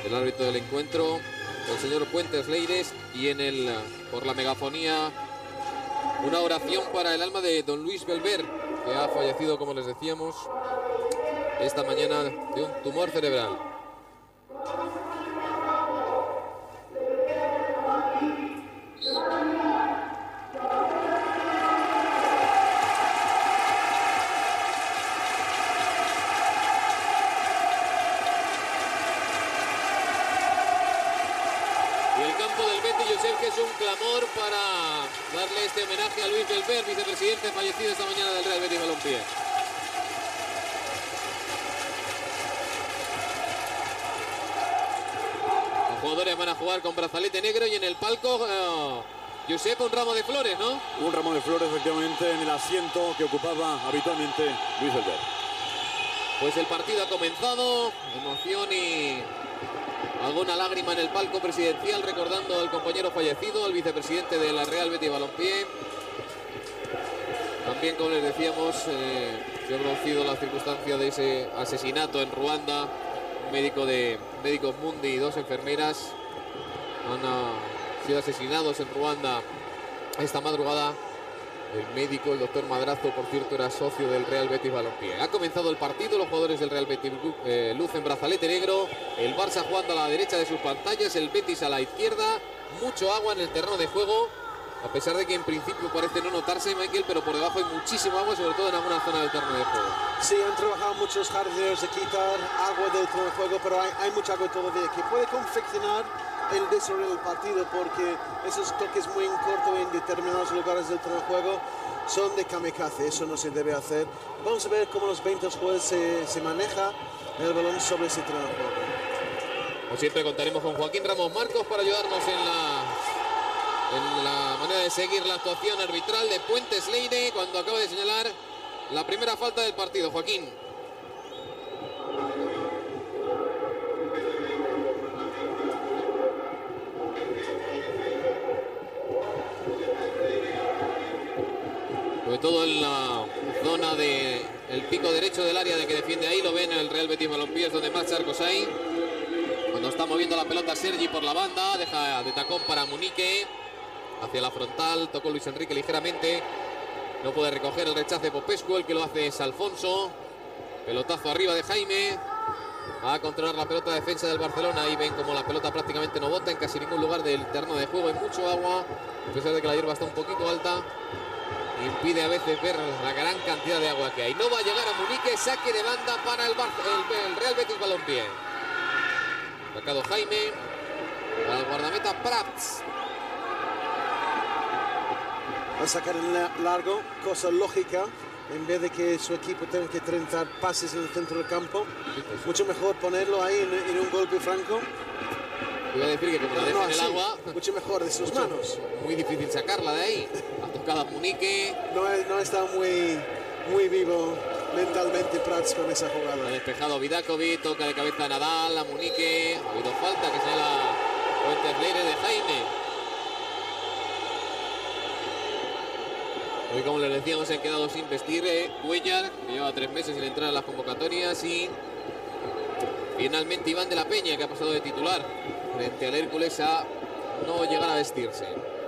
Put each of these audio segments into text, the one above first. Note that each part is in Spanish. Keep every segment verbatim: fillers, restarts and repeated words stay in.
el árbitro del encuentro, el señor Puentes Leires, y en el, por la megafonía, una oración para el alma de don Luis Belver, que ha fallecido, como les decíamos, esta mañana de un tumor cerebral. Es un clamor para darle este homenaje a Luis Belver, vicepresidente fallecido esta mañana del Real Betis Balompié. Los jugadores van a jugar con brazalete negro y en el palco, uh, Josep, un ramo de flores, ¿no? Un ramo de flores, efectivamente, en el asiento que ocupaba habitualmente Luis Belver. Pues el partido ha comenzado, emoción y alguna lágrima en el palco presidencial, recordando al compañero fallecido, al vicepresidente de la Real Betis Balompié. También, como les decíamos, eh, se ha producido la circunstancia de ese asesinato en Ruanda. Un médico de Médicos Mundi y dos enfermeras han uh, sido asesinados en Ruanda esta madrugada. El médico, el doctor Madrazo, por cierto, era socio del Real Betis Balompié. Ha comenzado el partido, los jugadores del Real Betis eh, lucen brazalete negro, el Barça jugando a la derecha de sus pantallas, el Betis a la izquierda, mucho agua en el terreno de juego, a pesar de que en principio parece no notarse, Michael, pero por debajo hay muchísimo agua, sobre todo en alguna zona del terreno de juego. Sí, han trabajado muchos jardineros de quitar agua del terreno de juego, pero hay, hay mucha agua todavía que puede confeccionar el desarrollo del partido, porque esos toques muy en corto en determinados lugares del terreno de juego son de kamikaze, eso no se debe hacer. Vamos a ver cómo los veinte jugadores se, se maneja el balón sobre ese terreno de juego. Como siempre, contaremos con Joaquín Ramos Marcos para ayudarnos en la, en la manera de seguir la actuación arbitral de Puentes Leire cuando acaba de señalar la primera falta del partido. Joaquín. Sobre todo en la zona del de pico derecho del área de que defiende ahí, lo ven el Real Betis Balompié, es donde más charcos hay. Cuando está moviendo la pelota Sergi por la banda, deja de tacón para Munique, hacia la frontal, tocó Luis Enrique ligeramente, no puede recoger el rechace Popescu, el que lo hace es Alfonso, pelotazo arriba de Jaime, va a controlar la pelota de defensa del Barcelona. Ahí ven como la pelota prácticamente no bota en casi ningún lugar del terreno de juego, hay mucho agua, a pesar de que la hierba está un poquito alta. Impide a veces ver la gran cantidad de agua que hay. No va a llegar a Munique, saque de banda para el, Bar el, el Real Betis Balompié. Sacado Jaime, para el guardameta Prats. Va a sacar el largo, cosa lógica, en vez de que su equipo tenga que treinta pases en el centro del campo. Sí, pues, mucho mejor ponerlo ahí en, en un golpe franco. Voy a decir que como la deja en el agua, mucho mejor de sus mucho, manos. Muy difícil sacarla de ahí. Ha tocado a Munique. No, no está muy, muy vivo mentalmente Prats con esa jugada. Ha despejado Vidakovic, toca de cabeza a Nadal, a Munique. Ha habido falta que sea la Puentes Leire de Jaime. Hoy, como les decíamos, se han quedado sin vestir eh, Cuellar, que lleva tres meses sin entrar a las convocatorias, y finalmente Iván de la Peña, que ha pasado de titular frente al Hércules a no llegar a vestirse.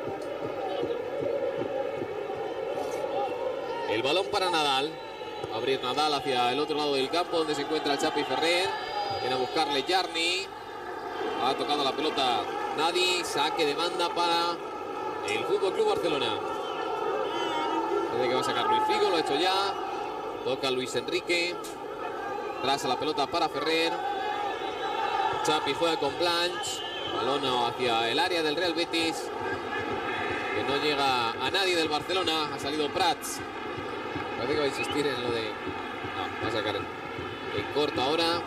El balón para Nadal. Va a abrir Nadal hacia el otro lado del campo, donde se encuentra el Chapi Ferrer. Viene a buscarle Jarni. Ha tocado la pelota Nadi. Saque de banda para el Fútbol Club Barcelona. Desde que va a sacar Luis Figo, lo ha hecho ya. Toca Luis Enrique. Trasa la pelota para Ferrer. Chapi juega con Blanch. Balón hacia el área del Real Betis, que no llega a nadie del Barcelona. Ha salido Prats. Parece que va a insistir en lo de... No, va a sacar el corto ahora.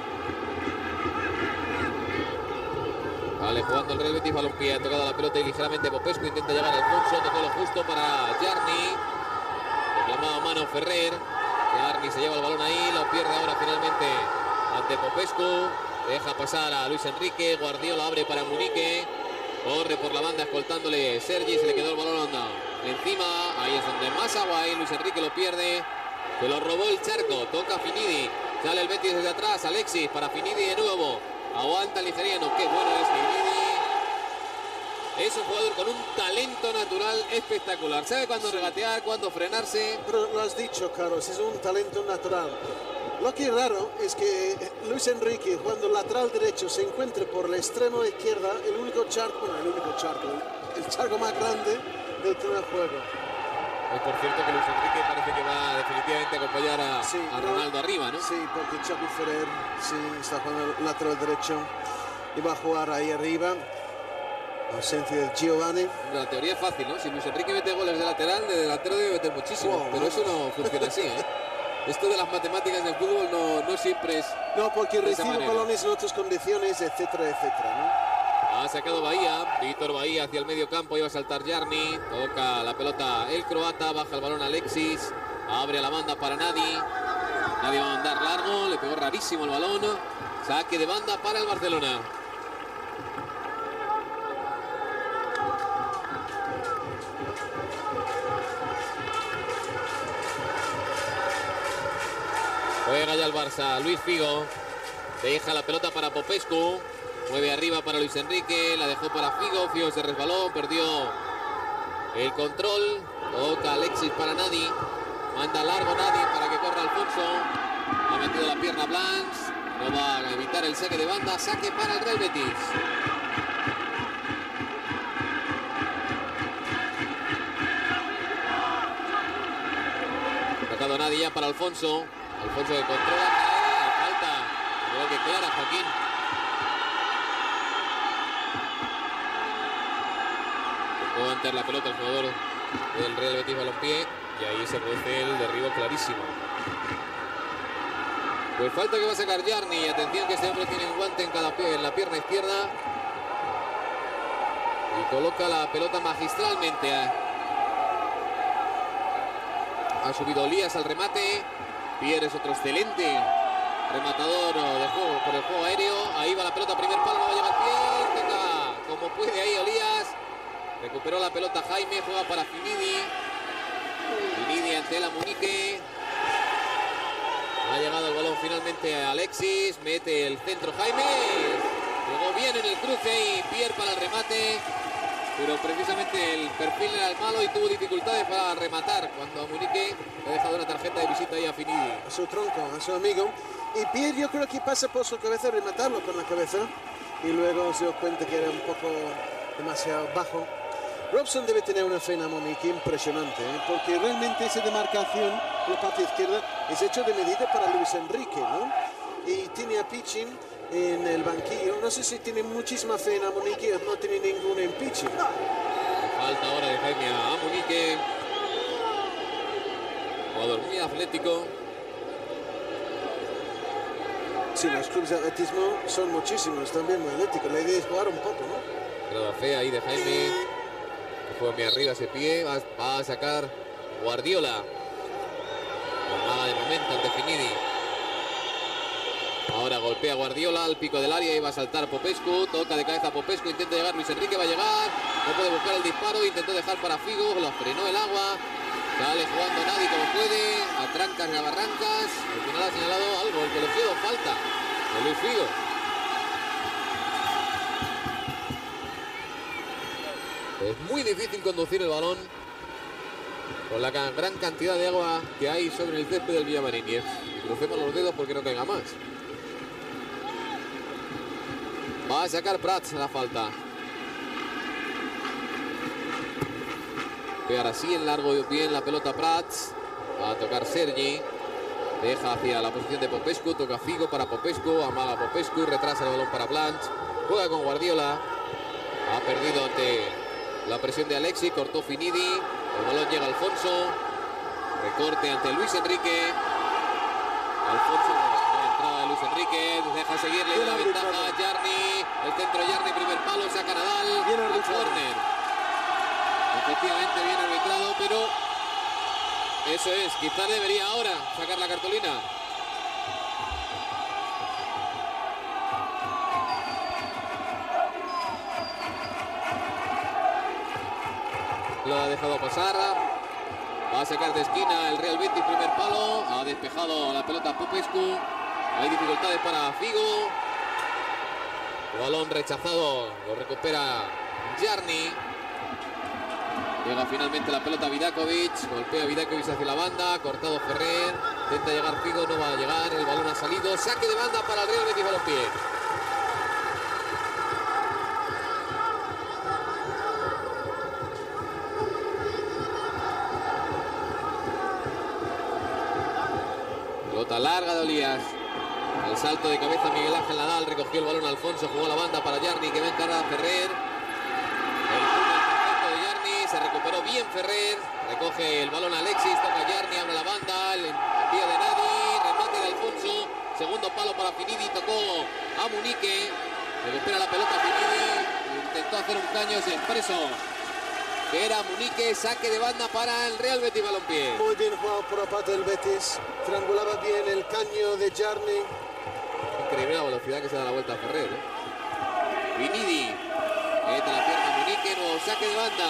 Vale, jugando el Real Betis Balompié. Ha tocado la pelota y ligeramente Popescu intenta llegar al Alfonso. Tocó lo justo para Jarni. Reclamado mano Ferrer. Jarni se lleva el balón ahí. Lo pierde ahora finalmente ante Popescu. Deja pasar a Luis Enrique. Guardiola abre para Munique. Corre por la banda escoltándole Sergi. Se le quedó el balón encima. Ahí es donde más agua hay. Luis Enrique lo pierde. Se lo robó el charco. Toca Finidi. Sale el Betis desde atrás. Alexis para Finidi de nuevo. Aguanta el nigeriano. Qué bueno es Finidi. Es un jugador con un talento natural espectacular. Sabe cuándo regatear, cuándo frenarse. Pero lo has dicho, Carlos, es un talento natural. Lo que es raro es que Luis Enrique, jugando lateral derecho, se encuentre por la extrema izquierda, el único charco, bueno, el único charco, el charco más grande del terreno de juego. Y por cierto que Luis Enrique parece que va definitivamente a acompañar a, sí, a no, Ronaldo arriba, ¿no? Sí, porque Xavi Ferrer sí está jugando lateral derecho y va a jugar ahí arriba. Ausencia de Giovanni. La teoría es fácil, ¿no? Si Luis Enrique mete goles de lateral, de delantero debe meter muchísimo. Wow, pero no. eso no funciona así, ¿eh? Esto de las matemáticas del fútbol no, no siempre es... No, porque de esa recibe manera. balones en otras condiciones, etcétera, etcétera, ¿no? Ha sacado Bahía, Víctor Bahía hacia el medio campo, iba a saltar Jarni, toca la pelota el croata, baja el balón Alexis, abre a la banda para Nadi, Nadi va a mandar largo, le pegó rarísimo el balón, saque de banda para el Barcelona. Juega ya el Barça, Luis Figo, deja la pelota para Popescu, mueve arriba para Luis Enrique, la dejó para Figo, Figo se resbaló, perdió el control, toca Alexis para Nadi, manda largo Nadi para que corra Alfonso, ha metido la pierna Blancs, no va a evitar el saque de banda, saque para el Real Betis. Sacado Nadi ya para Alfonso. Alfonso que controla, cae, falta. Creo que clara, Joaquín. Puede ante la pelota el jugador del Real Betis Balompié. Y ahí se produce el derribo clarísimo. Pues falta que va a sacar Jarni. Y atención que este hombre tiene un guante en, cada pie, en la pierna izquierda. Y coloca la pelota magistralmente. Ha subido Elías al remate. Pierre es otro excelente rematador de juego por el juego aéreo. Ahí va la pelota, primer palo, no va a llegar Pierre. Toca como puede ahí Elías. Recuperó la pelota Jaime, juega para Finidi. Finidi ante la Munique. Ha llegado el balón finalmente a Alexis. Mete el centro Jaime. Llegó bien en el cruce y Pierre para el remate. Pero precisamente el perfil era el malo y tuvo dificultades para rematar cuando a Munique le ha dejado una tarjeta de visita ahí a Finidi. A su tronco, a su amigo. Y Pierre yo creo que pasa por su cabeza rematarlo con la cabeza. Y luego se dio cuenta que era un poco demasiado bajo. Robson debe tener una fe en a Munique impresionante, ¿eh? Porque realmente esa demarcación por la parte izquierda es hecho de medida para Luis Enrique, ¿no? Y tiene a Piccin en el banquillo. No sé si tiene muchísima fe en a Munique o no tiene ninguna en Piccin. Falta ahora de Jaime a Munique. Jugador muy atlético. Sí, los clubes de atletismo son muchísimos, también muy atléticos. La idea es jugar un poco, ¿no? Pero la fe ahí de Jaime. Juega muy arriba ese pie. Va, va a sacar Guardiola. Nada de momento ante Finidi. Ahora golpea Guardiola al pico del área y va a saltar Popescu. Toca de cabeza Popescu. Intenta llegar Luis Enrique. Va a llegar. No puede buscar el disparo. Intentó dejar para Figo. Lo frenó el agua. Sale jugando Nadi como puede. A trancas y a barrancas. Al final ha señalado algo. El colegiado falta de Luis Figo. Es muy difícil conducir el balón con la gran cantidad de agua que hay sobre el césped del Villamarín. Y crucemos los dedos porque no caiga más. Va a sacar Prats la falta. Pegar así en largo y bien la pelota Prats. Va a tocar Sergi. Deja hacia la posición de Popescu. Toca Figo para Popescu. Amaga Popescu. Retrasa el balón para Blanch. Juega con Guardiola. Ha perdido ante la presión de Alexis. Cortó Finidi. El balón llega a Alfonso. Recorte ante Luis Enrique. Alfonso no ha entrado Luis Enrique. Deja seguirle de la ventaja Jarni. El centro Jarni. Primer palo. Saca Nadal. Bien El arbitrado. córner. Efectivamente bien arbitrado, pero eso es, quizás debería ahora sacar la cartulina. Lo ha dejado pasar. Va a sacar de esquina el Real Betis, primer palo. Ha despejado la pelota Popescu. Hay dificultades para Figo. El balón rechazado, lo recupera Jarni. Llega finalmente la pelota a Vidakovic, golpea Vidakovic hacia la banda, cortado Ferrer, intenta llegar Figo, no va a llegar, el balón ha salido, saque de banda para el Real Betis Balompié. Pelota larga de Olías, al salto de cabeza Miguel Ángel Nadal, recogió el balón Alfonso, jugó la banda para Jarni que va a encarar a Ferrer. Se recuperó bien Ferrer, recoge el balón Alexis, toca Jarni, abre la banda, el envío de Nadi, remate de Alfonso, segundo palo para Finidi, tocó a Munique, recupera la pelota Finidi, intentó hacer un caño, se expreso, que era Munique, saque de banda para el Real Betis Balompié. Muy bien jugado por la parte del Betis, triangulaba bien el caño de Jarni. Increíble la velocidad que se da la vuelta a Ferrer, ¿eh? Finidi, mete la pierna Munique, nuevo saque de banda.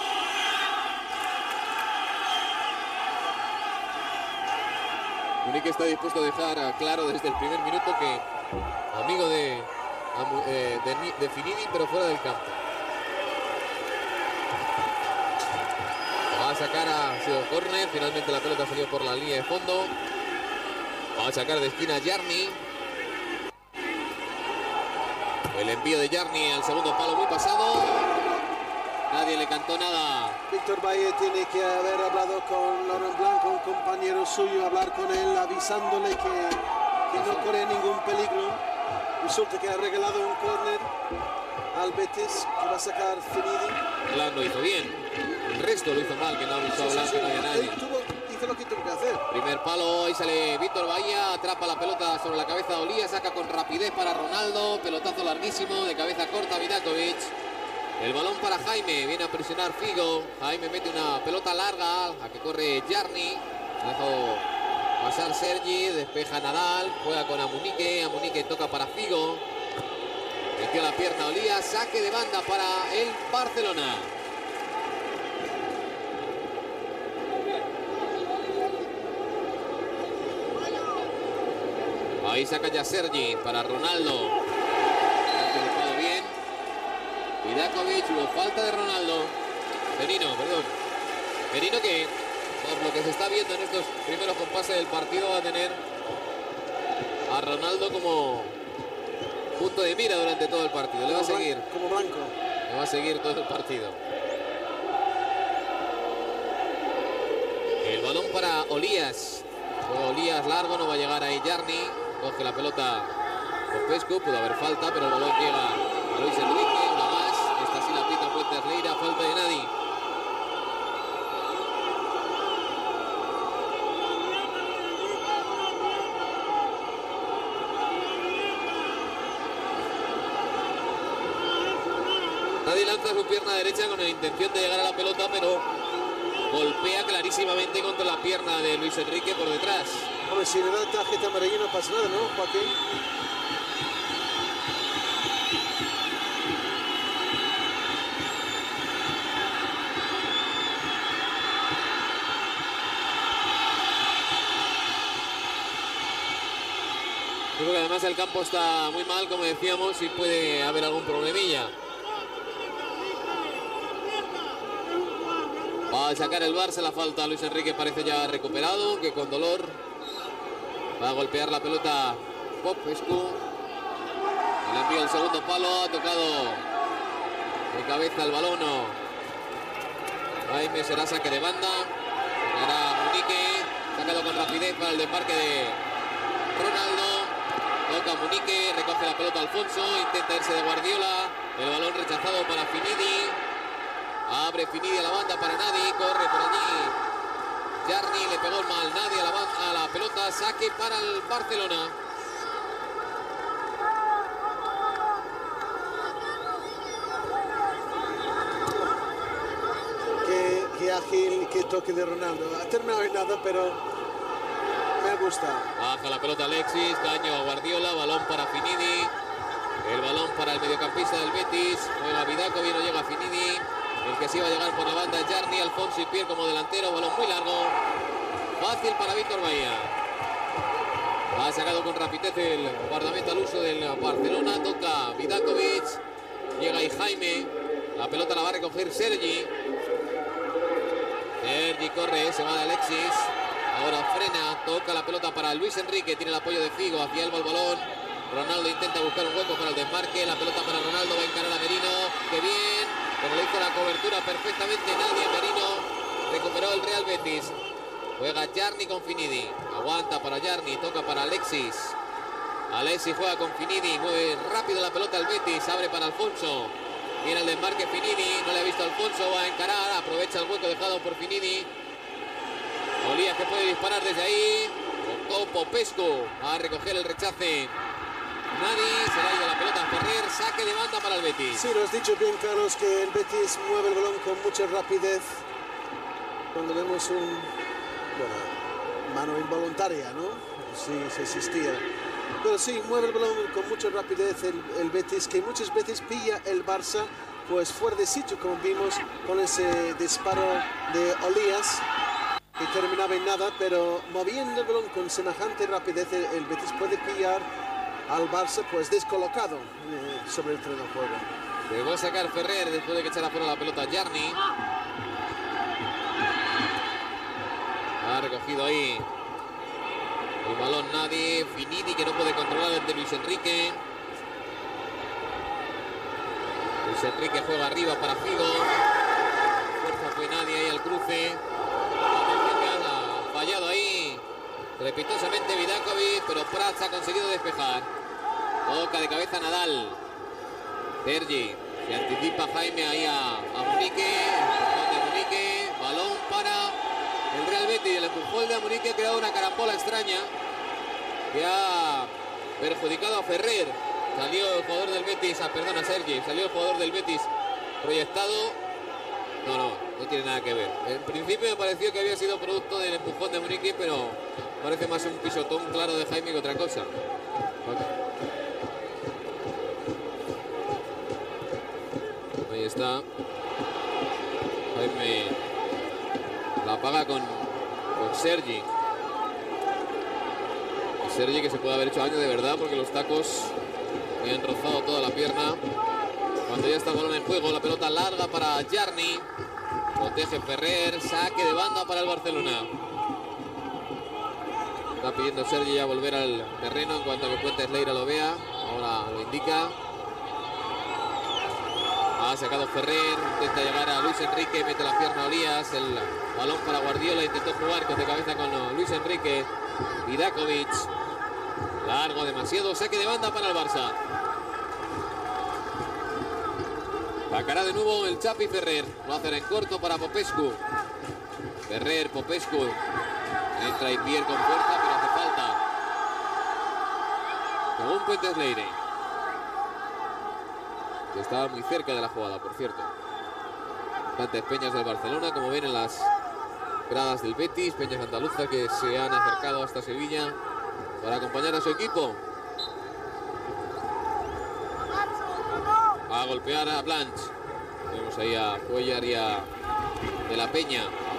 Munique está dispuesto a dejar claro desde el primer minuto que amigo de, de, de Finidi, pero fuera del campo. Va a sacar a sido córner, finalmente la pelota salió por la línea de fondo. Va a sacar de esquina Jarni. El envío de Jarni al segundo palo muy pasado. Nadie le cantó nada. Víctor Valle tiene que haber hablado con Laurent Blanc, un compañero suyo, hablar con él, avisándole que, que no corre ningún peligro. Resulta que ha regalado un córner al Betis, que va a sacar Finidi. Blanc lo hizo bien. El resto lo hizo mal, que no avisó a Blanc, que no había nadie. Él tuvo, hizo lo que tuvo que hacer. Primer palo, ahí sale Víctor Bahía, atrapa la pelota sobre la cabeza de Olías, saca con rapidez para Ronaldo, pelotazo larguísimo, de cabeza corta Vidakovic. El balón para Jaime, viene a presionar Figo. Jaime mete una pelota larga a que corre Jarni. Ha dejado pasar Sergi, despeja Nadal, juega con Amunique. Amunique toca para Figo. Metió la pierna Olías, saque de banda para el Barcelona. Ahí saca ya Sergi para Ronaldo. Vidakovic, hubo falta de Ronaldo. Merino, perdón. Merino que, por lo que se está viendo en estos primeros compases del partido, va a tener a Ronaldo como punto de mira durante todo el partido. Le va a seguir. Como blanco. Le va a seguir todo el partido. El balón para Olías. Juega Olías largo, no va a llegar ahí Jarni. Coge la pelota Popescu, pudo haber falta, pero el balón llega a Luis Enrique. Una más. Esta sí la pita Fuentes Leira, falta de Nadi. Nadi lanza su pierna derecha con la intención de llegar a la pelota, pero golpea clarísimamente contra la pierna de Luis Enrique por detrás. Hombre, si le da tarjeta amarilla no pasa nada, ¿no, Joaquín? Creo que además el campo está muy mal, como decíamos, y puede haber algún problemilla. Va a sacar el Barça, la falta. Luis Enrique parece ya recuperado, que con dolor va a golpear la pelota Popescu. El envío al segundo palo, ha tocado de cabeza el balón. Jaime, será saque de banda. Era Munique, sacado con rapidez para el desmarque de Ronaldo. Toca Munique, recoge la pelota Alfonso, intenta irse de Guardiola. El balón rechazado para Finidi. Abre Finidi a la banda para Nadi, corre por allí Jarni, le pegó mal Nadi a la, banda, a la pelota, saque para el Barcelona. Qué, qué ágil, qué toque de Ronaldo. Ha terminado en nada, pero me gusta. Baja la pelota Alexis, caño a Guardiola, balón para Finidi. El balón para el mediocampista del Betis, juega Vidakovic, no llega Finidi. El que sí va a llegar por la banda es Jarni, Alfonso y Pierre como delantero, balón muy largo. Fácil para Víctor Bahía. Ha sacado con rapidez el guardameta al uso del Barcelona. Toca Vidakovic. Llega ahí Jaime. La pelota la va a recoger Sergi. Sergi corre, se va de Alexis. Ahora frena, toca la pelota para Luis Enrique. Tiene el apoyo de Figo, hacia él va el balón. Ronaldo intenta buscar un hueco para el desmarque. La pelota para Ronaldo, va a encarar a Merino. ¡Qué bien! Pero le hizo la cobertura perfectamente nadie. Merino recuperó el Real Betis. Juega Jarni con Finidi. Aguanta para Jarni, toca para Alexis. Alexis juega con Finidi. Mueve rápido la pelota al Betis. Abre para Alfonso. Viene el desmarque Finidi. No le ha visto a Alfonso. Va a encarar. Aprovecha el hueco dejado por Finidi. Olías que puede disparar desde ahí. Tocó Popescu. Va a recoger el rechace. Nadie. Se le ha ido la pelota a Ferrer. Saque de banda para el Betis. Sí, lo has dicho bien, Carlos, que el Betis mueve el balón con mucha rapidez. Cuando vemos un... bueno, mano involuntaria, ¿no? Sí, se existía. Pero sí, mueve el balón con mucha rapidez el, el Betis, que muchas veces pilla el Barça pues fuera de sitio, como vimos con ese disparo de Olías, que terminaba en nada, pero moviendo el balón con semejante rapidez, el, el Betis puede pillar al Barça pues descolocado eh, sobre el terreno de juego. Llegó a sacar Ferrer después de que echara fuera la pelota a Jarni. Ha recogido ahí el balón nadie. Finidi que no puede controlar el de Luis Enrique. Luis Enrique juega arriba para Figo. Fuerza fue nadie ahí al cruce. Ha fallado ahí trepitosamente Vidakovic, pero Prats ha conseguido despejar. Toca de cabeza Nadal. Sergi. Se anticipa Jaime ahí a, a Munique. Empujón de Munique. Balón para el Real Betis. El empujón de Munique ha creado una carambola extraña que ha perjudicado a Ferrer. Salió el jugador del Betis, ah, perdona, Sergi. Salió el jugador del Betis proyectado. No, no, no tiene nada que ver. En principio me pareció que había sido producto del empujón de Munique, pero parece más un pisotón claro de Jaime que otra cosa. Ahí está. Jaime la paga con, con Sergi. Y Sergi que se puede haber hecho daño de verdad porque los tacos le han rozado toda la pierna. Cuando ya está el balón en juego, la pelota larga para Jarni. Protege Ferrer, saque de banda para el Barcelona. Está pidiendo Sergi ya volver al terreno en cuanto a que Puentes Leira lo vea. Ahora lo indica. Ha sacado Ferrer, intenta llegar a Luis Enrique, mete la pierna a Olías. El balón para Guardiola, intentó jugar con de cabeza con Luis Enrique. Vidakovic. Largo demasiado, saque de banda para el Barça. Sacará de nuevo el Chapi Ferrer. Lo hacen en corto para Popescu. Ferrer, Popescu. Entra y pierde con fuerza, pero hace falta. Según Puentes Leire. Que estaba muy cerca de la jugada, por cierto. Bastantes peñas del Barcelona, como ven en las gradas del Betis. Peñas andaluzas que se han acercado hasta Sevilla para acompañar a su equipo. Va a golpear a Blanch. Tenemos ahí a Cuellar y a De la Peña.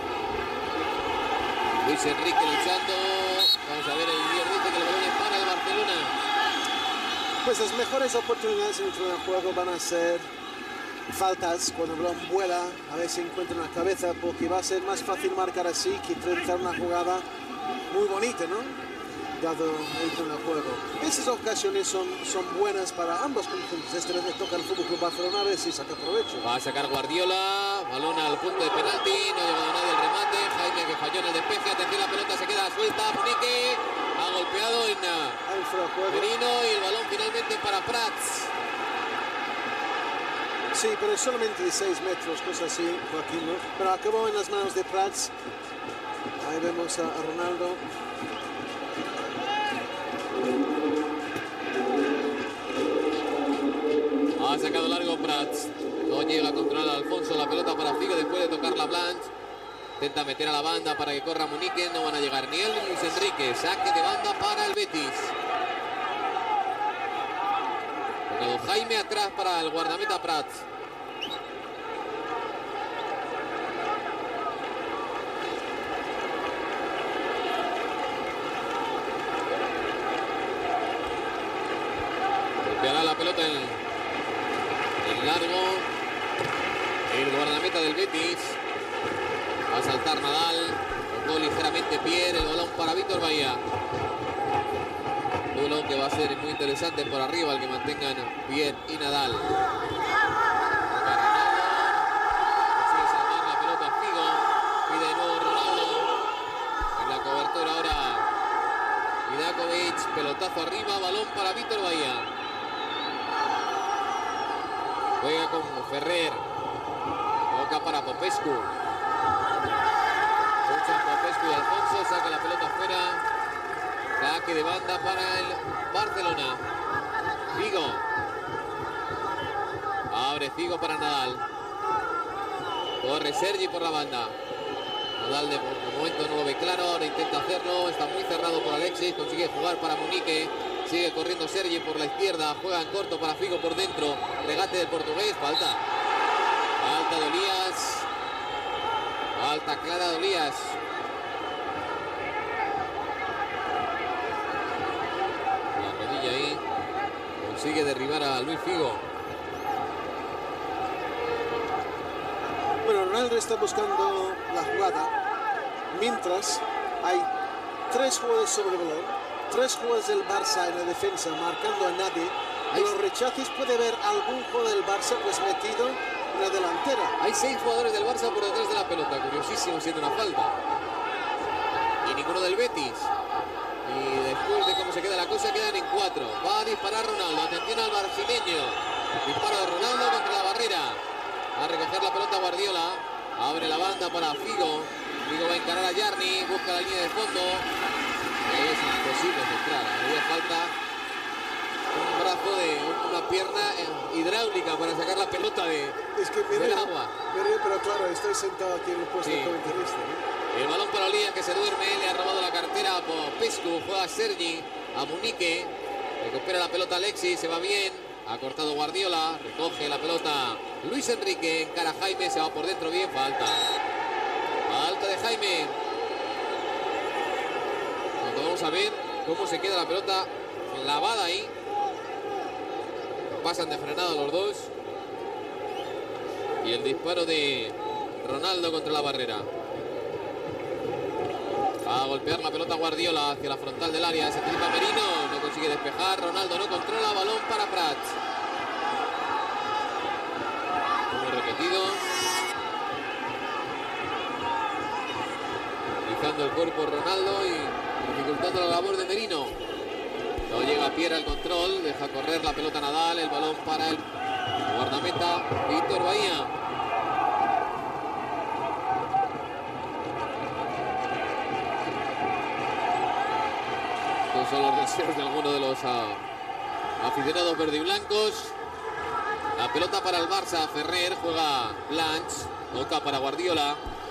Luis Enrique luchando. Vamos a ver, el líder dice que el balón es para el Barcelona. Pues las mejores oportunidades en el terreno de juego van a ser faltas cuando el balón vuela, a ver si encuentra una cabeza, porque va a ser más fácil marcar así que realizar una jugada muy bonita, ¿no? Dado el terreno de juego. Esas ocasiones son, son buenas para ambos conjuntos. Esta vez le toca al Fútbol Club Barcelona a ver si saca provecho. Va a sacar Guardiola, balón al punto de penalti, no ha llegado nadie al remate. Jaime que falló en el despeje, atención, la pelota se queda suelta. Munique ha golpeado en Merino y el balón finalmente para Prats. Sí, pero solamente de seis metros, cosas así, Joaquín, ¿no? Pero acabó en las manos de Prats. Ahí vemos a, a Ronaldo. Ha sacado largo Prats. No llega a controlar a Alfonso. La pelota para Figo después de tocar la Blanch. Intenta meter a la banda para que corra Munique. No van a llegar ni él ni Luis Enrique. Saque de banda para el Betis. Tocado Jaime atrás para el guardameta Prats. pelota en, en largo. El guardameta del Betis. Va a saltar Nadal. Tocó ligeramente Pierre. El balón para Víctor Bahía. Duelo que va a ser muy interesante por arriba, el que mantengan Pierre y Nadal. Consigue salvar la pelota Figo. Pide de nuevo Ronaldo. En la cobertura ahora Vidakovic. Pelotazo arriba. Balón para Víctor Bahía. Juega con Ferrer. Toca para Popescu. Luchan Popescu y Alfonso. Saca la pelota afuera. Saque de banda para el Barcelona. Figo. Abre Figo para Nadal. Corre Sergi por la banda. Nadal de momento no lo ve claro. Ahora intenta hacerlo. Está muy cerrado por Alexis. Consigue jugar para Munique. Sigue corriendo Sergi por la izquierda. Juega en corto para Figo por dentro. Regate del portugués. Falta. Falta de Olías. Falta clara de Olías. Ahí consigue derribar a Luis Figo. Bueno, Ronaldo está buscando la jugada, mientras hay tres jugadores sobre el balón, tres jugadores del Barça en la defensa marcando a nadie. En los rechaces puede haber algún jugador del Barça pues metido en la delantera. Hay seis jugadores del Barça por detrás de la pelota, curiosísimo, siendo una falta. Y ninguno del Betis. Y después de cómo se queda la cosa, quedan en cuatro. Va a disparar Ronaldo. Atención al brasileño. Disparo de Ronaldo contra la barrera. Va a recoger la pelota Guardiola. Abre la banda para Figo. Figo va a encarar a Jarni. Busca la línea de fondo. Es imposible centrar. Había falta un brazo de una pierna hidráulica para sacar la pelota de, es que me del río, agua. Me río, pero claro, estoy sentado aquí en el puesto Sí. de comentarista, ¿no? El balón para Olías que se duerme, le ha robado la cartera a Popescu, juega Sergi a Munique, recupera la pelota Alexis, se va bien, ha cortado Guardiola, recoge la pelota Luis Enrique, encara a Jaime, se va por dentro bien, falta. Falta de Jaime. Cuando vamos a ver cómo se queda la pelota lavada ahí. Pasan de frenada los dos. Y el disparo de Ronaldo contra la barrera. Va a golpear la pelota Guardiola hacia la frontal del área. Se anticipa Merino, no consigue despejar. Ronaldo no controla, balón para Prats. Muy repetido. Utilizando el cuerpo Ronaldo y dificultando la labor de Merino. No llega Pierre al control, deja correr la pelota Nadal. El balón para el guardameta Víctor Bahía. Son los deseos de algunos de los uh, aficionados verde y blancos. La pelota para el Barça. Ferrer juega Blanch. Toca para Guardiola.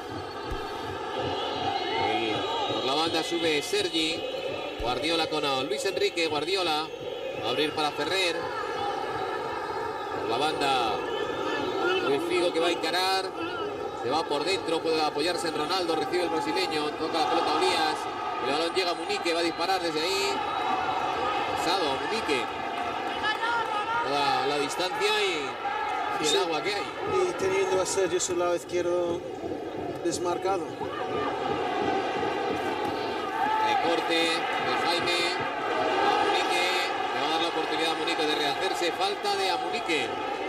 Y por la banda sube Sergi. Guardiola con uh, Luis Enrique. Guardiola. Va a abrir para Ferrer. Por la banda Luis Figo que va a encarar. Se va por dentro. Puede apoyarse en Ronaldo. Recibe el brasileño. Toca la pelota a Olías. El balón llega a Munique, va a disparar desde ahí. Pasado a Munique. Toda la distancia y, y el Sí. agua que hay. Y teniendo a Sergio su lado izquierdo desmarcado. Recorte de Jaime. A Munique. Le va a dar la oportunidad a Munique de rehacerse. Falta de a Munique.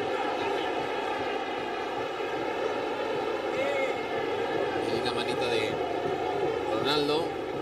Y la manita de Ronaldo.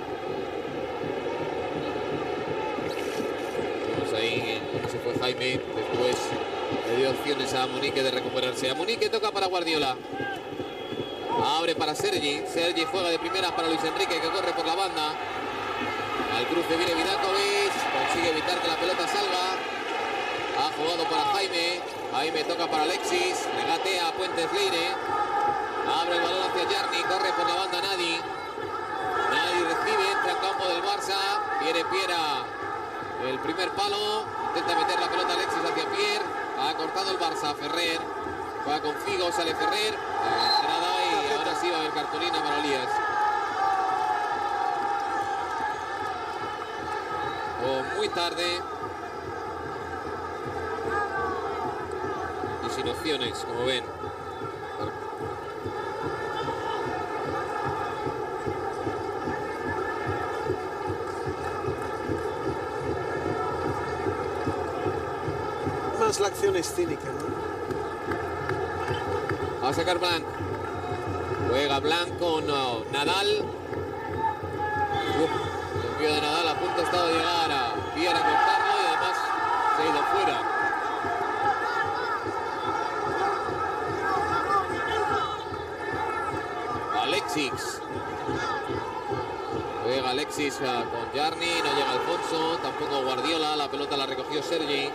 Ahí se fue Jaime, después le dio opciones a Munique de recuperarse. A Munique toca para Guardiola. Abre para Sergi. Sergi juega de primera para Luis Enrique que corre por la banda. Al cruce viene Vidakovic. Consigue evitar que la pelota salga. Ha jugado para Jaime. Jaime toca para Alexis. Regatea a Puentes Leire. Abre el balón hacia Jarni. Corre por la banda Nadi. Nadi recibe. Entra al campo del Barça. Viene Piera. El primer palo, intenta meter la pelota Alexis hacia Pierre, ha cortado el Barça, Ferrer, va con Figo, sale Ferrer, entrada y ahora sí va a haber cartulina para Olías. O muy tarde. sin opciones, como ven. Más la acción es cínica, ¿no? Va a sacar Blanc. Juega Blanc con uh, Nadal. Uf, el envío de Nadal a punto ha estado de llegar a Pierre a cortarlo y además se ha ido fuera. Alexis. Juega Alexis uh, con Jarni, no llega Alfonso, tampoco Guardiola, la pelota la recogió Sergi.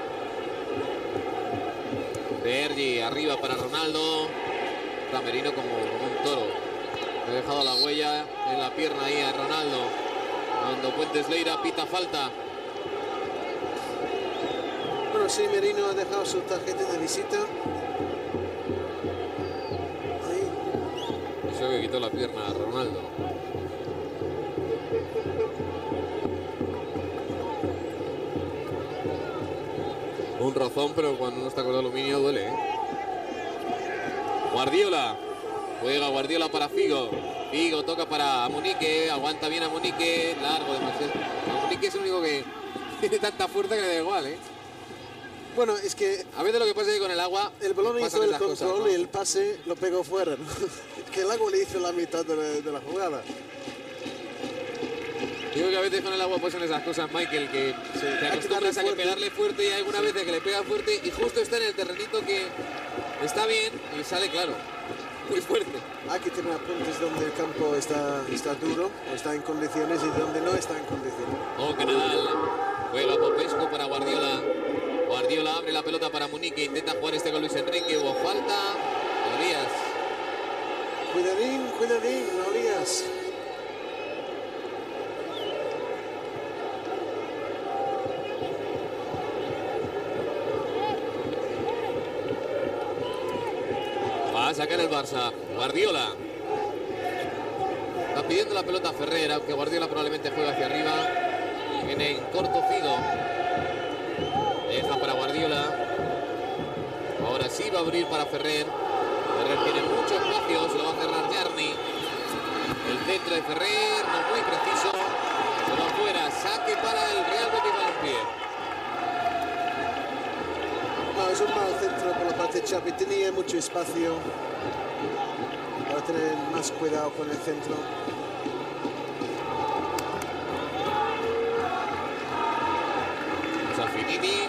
Sergi arriba para Ronaldo. Está Merino como, como un toro. Ha dejado la huella en la pierna ahí a Ronaldo. Cuando Puentes Leira pita falta. Bueno, sí, Merino ha dejado su tarjeta de visita. Ahí. Eso que quitó la pierna a Ronaldo. Un rozón, pero cuando uno está con aluminio duele, ¿eh? Guardiola. Juega Guardiola para Figo. Figo toca para Munique. Aguanta bien a Munique. Largo demasiado. Munique es el único que tiene tanta fuerza que le da igual, ¿eh? Bueno, es que a veces lo que pasa es que con el agua el balón hizo el control cosas, ¿no? Y el pase lo pegó fuera, ¿no? Es que el agua le hizo la mitad de la, de la jugada. Digo que a veces con el agua pasan esas cosas, Michael, que sí, te acostumbras a que pegarle fuerte y hay alguna vez que le pega fuerte y justo está en el terrenito que está bien y sale, claro, muy fuerte. Hay que tener apuntes donde el campo está, está duro, está en condiciones y donde no está en condiciones. Oh, que Nadal juega Popescu para Guardiola. Guardiola abre la pelota para Munique, intenta jugar este con Luis Enrique, hubo falta. Olías. Cuidadín, cuidadín, Olías. Va a sacar el Barça. Guardiola. Está pidiendo la pelota a Ferrer, aunque Guardiola probablemente juega hacia arriba. Viene en corto Figo. Deja para Guardiola. Ahora sí va a abrir para Ferrer. Ferrer tiene mucho espacio, se lo va a cerrar Jarni. El centro de Ferrer, no muy preciso. Se va afuera, saque para el Real Betis Balompié. No, es un mal centro por la parte de Xavi. Tenía mucho espacio para tener más cuidado con el centro. Finidi.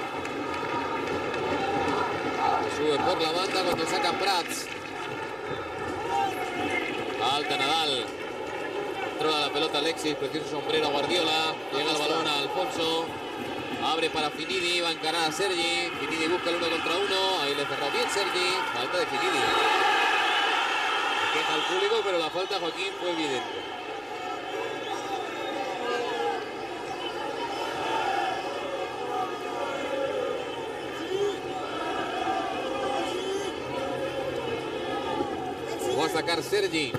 Sube por la banda cuando saca Prats. Alta Nadal. Controla la pelota Alexis, precioso sombrero a Guardiola. Llega el balón a Alfonso. Abre para Finidi, va a encarar a Sergi. Finidi busca el uno contra uno. Ahí le cerró bien Sergi. Falta de Finidi. Queja al público, pero la falta de Joaquín fue evidente. Va a sacar Sergi.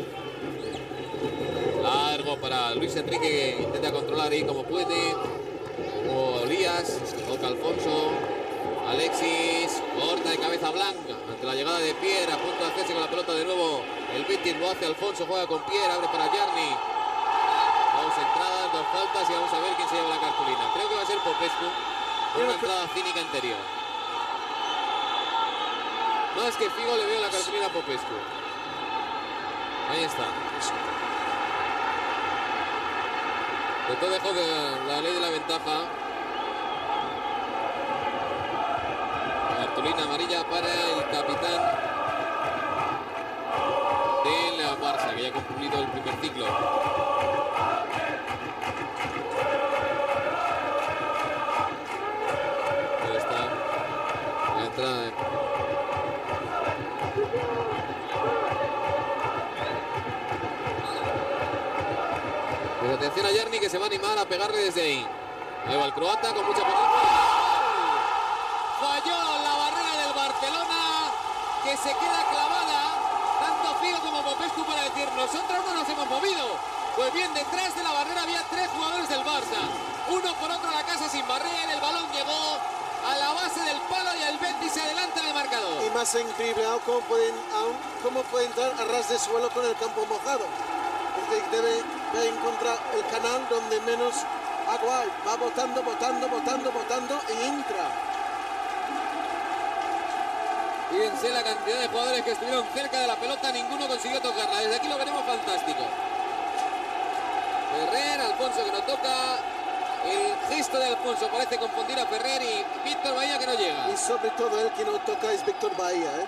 Largo para Luis Enrique, que intenta controlar ahí como puede. O Olías, toca Alfonso. Alexis, corta de cabeza Blanca. Ante la llegada de Pierre, a punto de hacerse con la pelota de nuevo. El Betis lo hace Alfonso, juega con Pierre, abre para Jarni. Dos entradas, dos faltas y vamos a ver quién se lleva la cartulina. Creo que va a ser Popescu. Una entrada cínica anterior. Más que Figo le veo la cartulina a Popescu. Ahí está. De todo dejó de la ley de la ventaja. Cartulina amarilla para el capitán del Barça, que ya ha concluido el primer ciclo. Ahí está la entrada. Pero atención a Jarni, que se va a animar a pegarle desde ahí. Ahí va el croata con mucha potencia. Falló la barrera del Barcelona, que se queda clavada. Tanto Figo como Popescu para decir, nosotros no nos hemos movido. Pues bien, detrás de la barrera había tres jugadores del Barça. Uno por otro a la casa sin barrer. El balón llegó a la base del palo y el Betis se adelanta en el marcador. Y más increíble aún cómo pueden, aún, cómo pueden entrar a ras de suelo con el campo mojado. Porque debe, debe encontrar el canal donde menos agua hay. Va botando, botando, botando, botando y entra. Fíjense la cantidad de jugadores que estuvieron cerca de la pelota, ninguno consiguió tocarla. Desde aquí lo veremos fantástico. Ferrer, Alfonso que no toca. El gesto de Alfonso parece confundir a Ferrer y Víctor Bahía que no llega. Y sobre todo el que no toca es Víctor Bahía, ¿eh?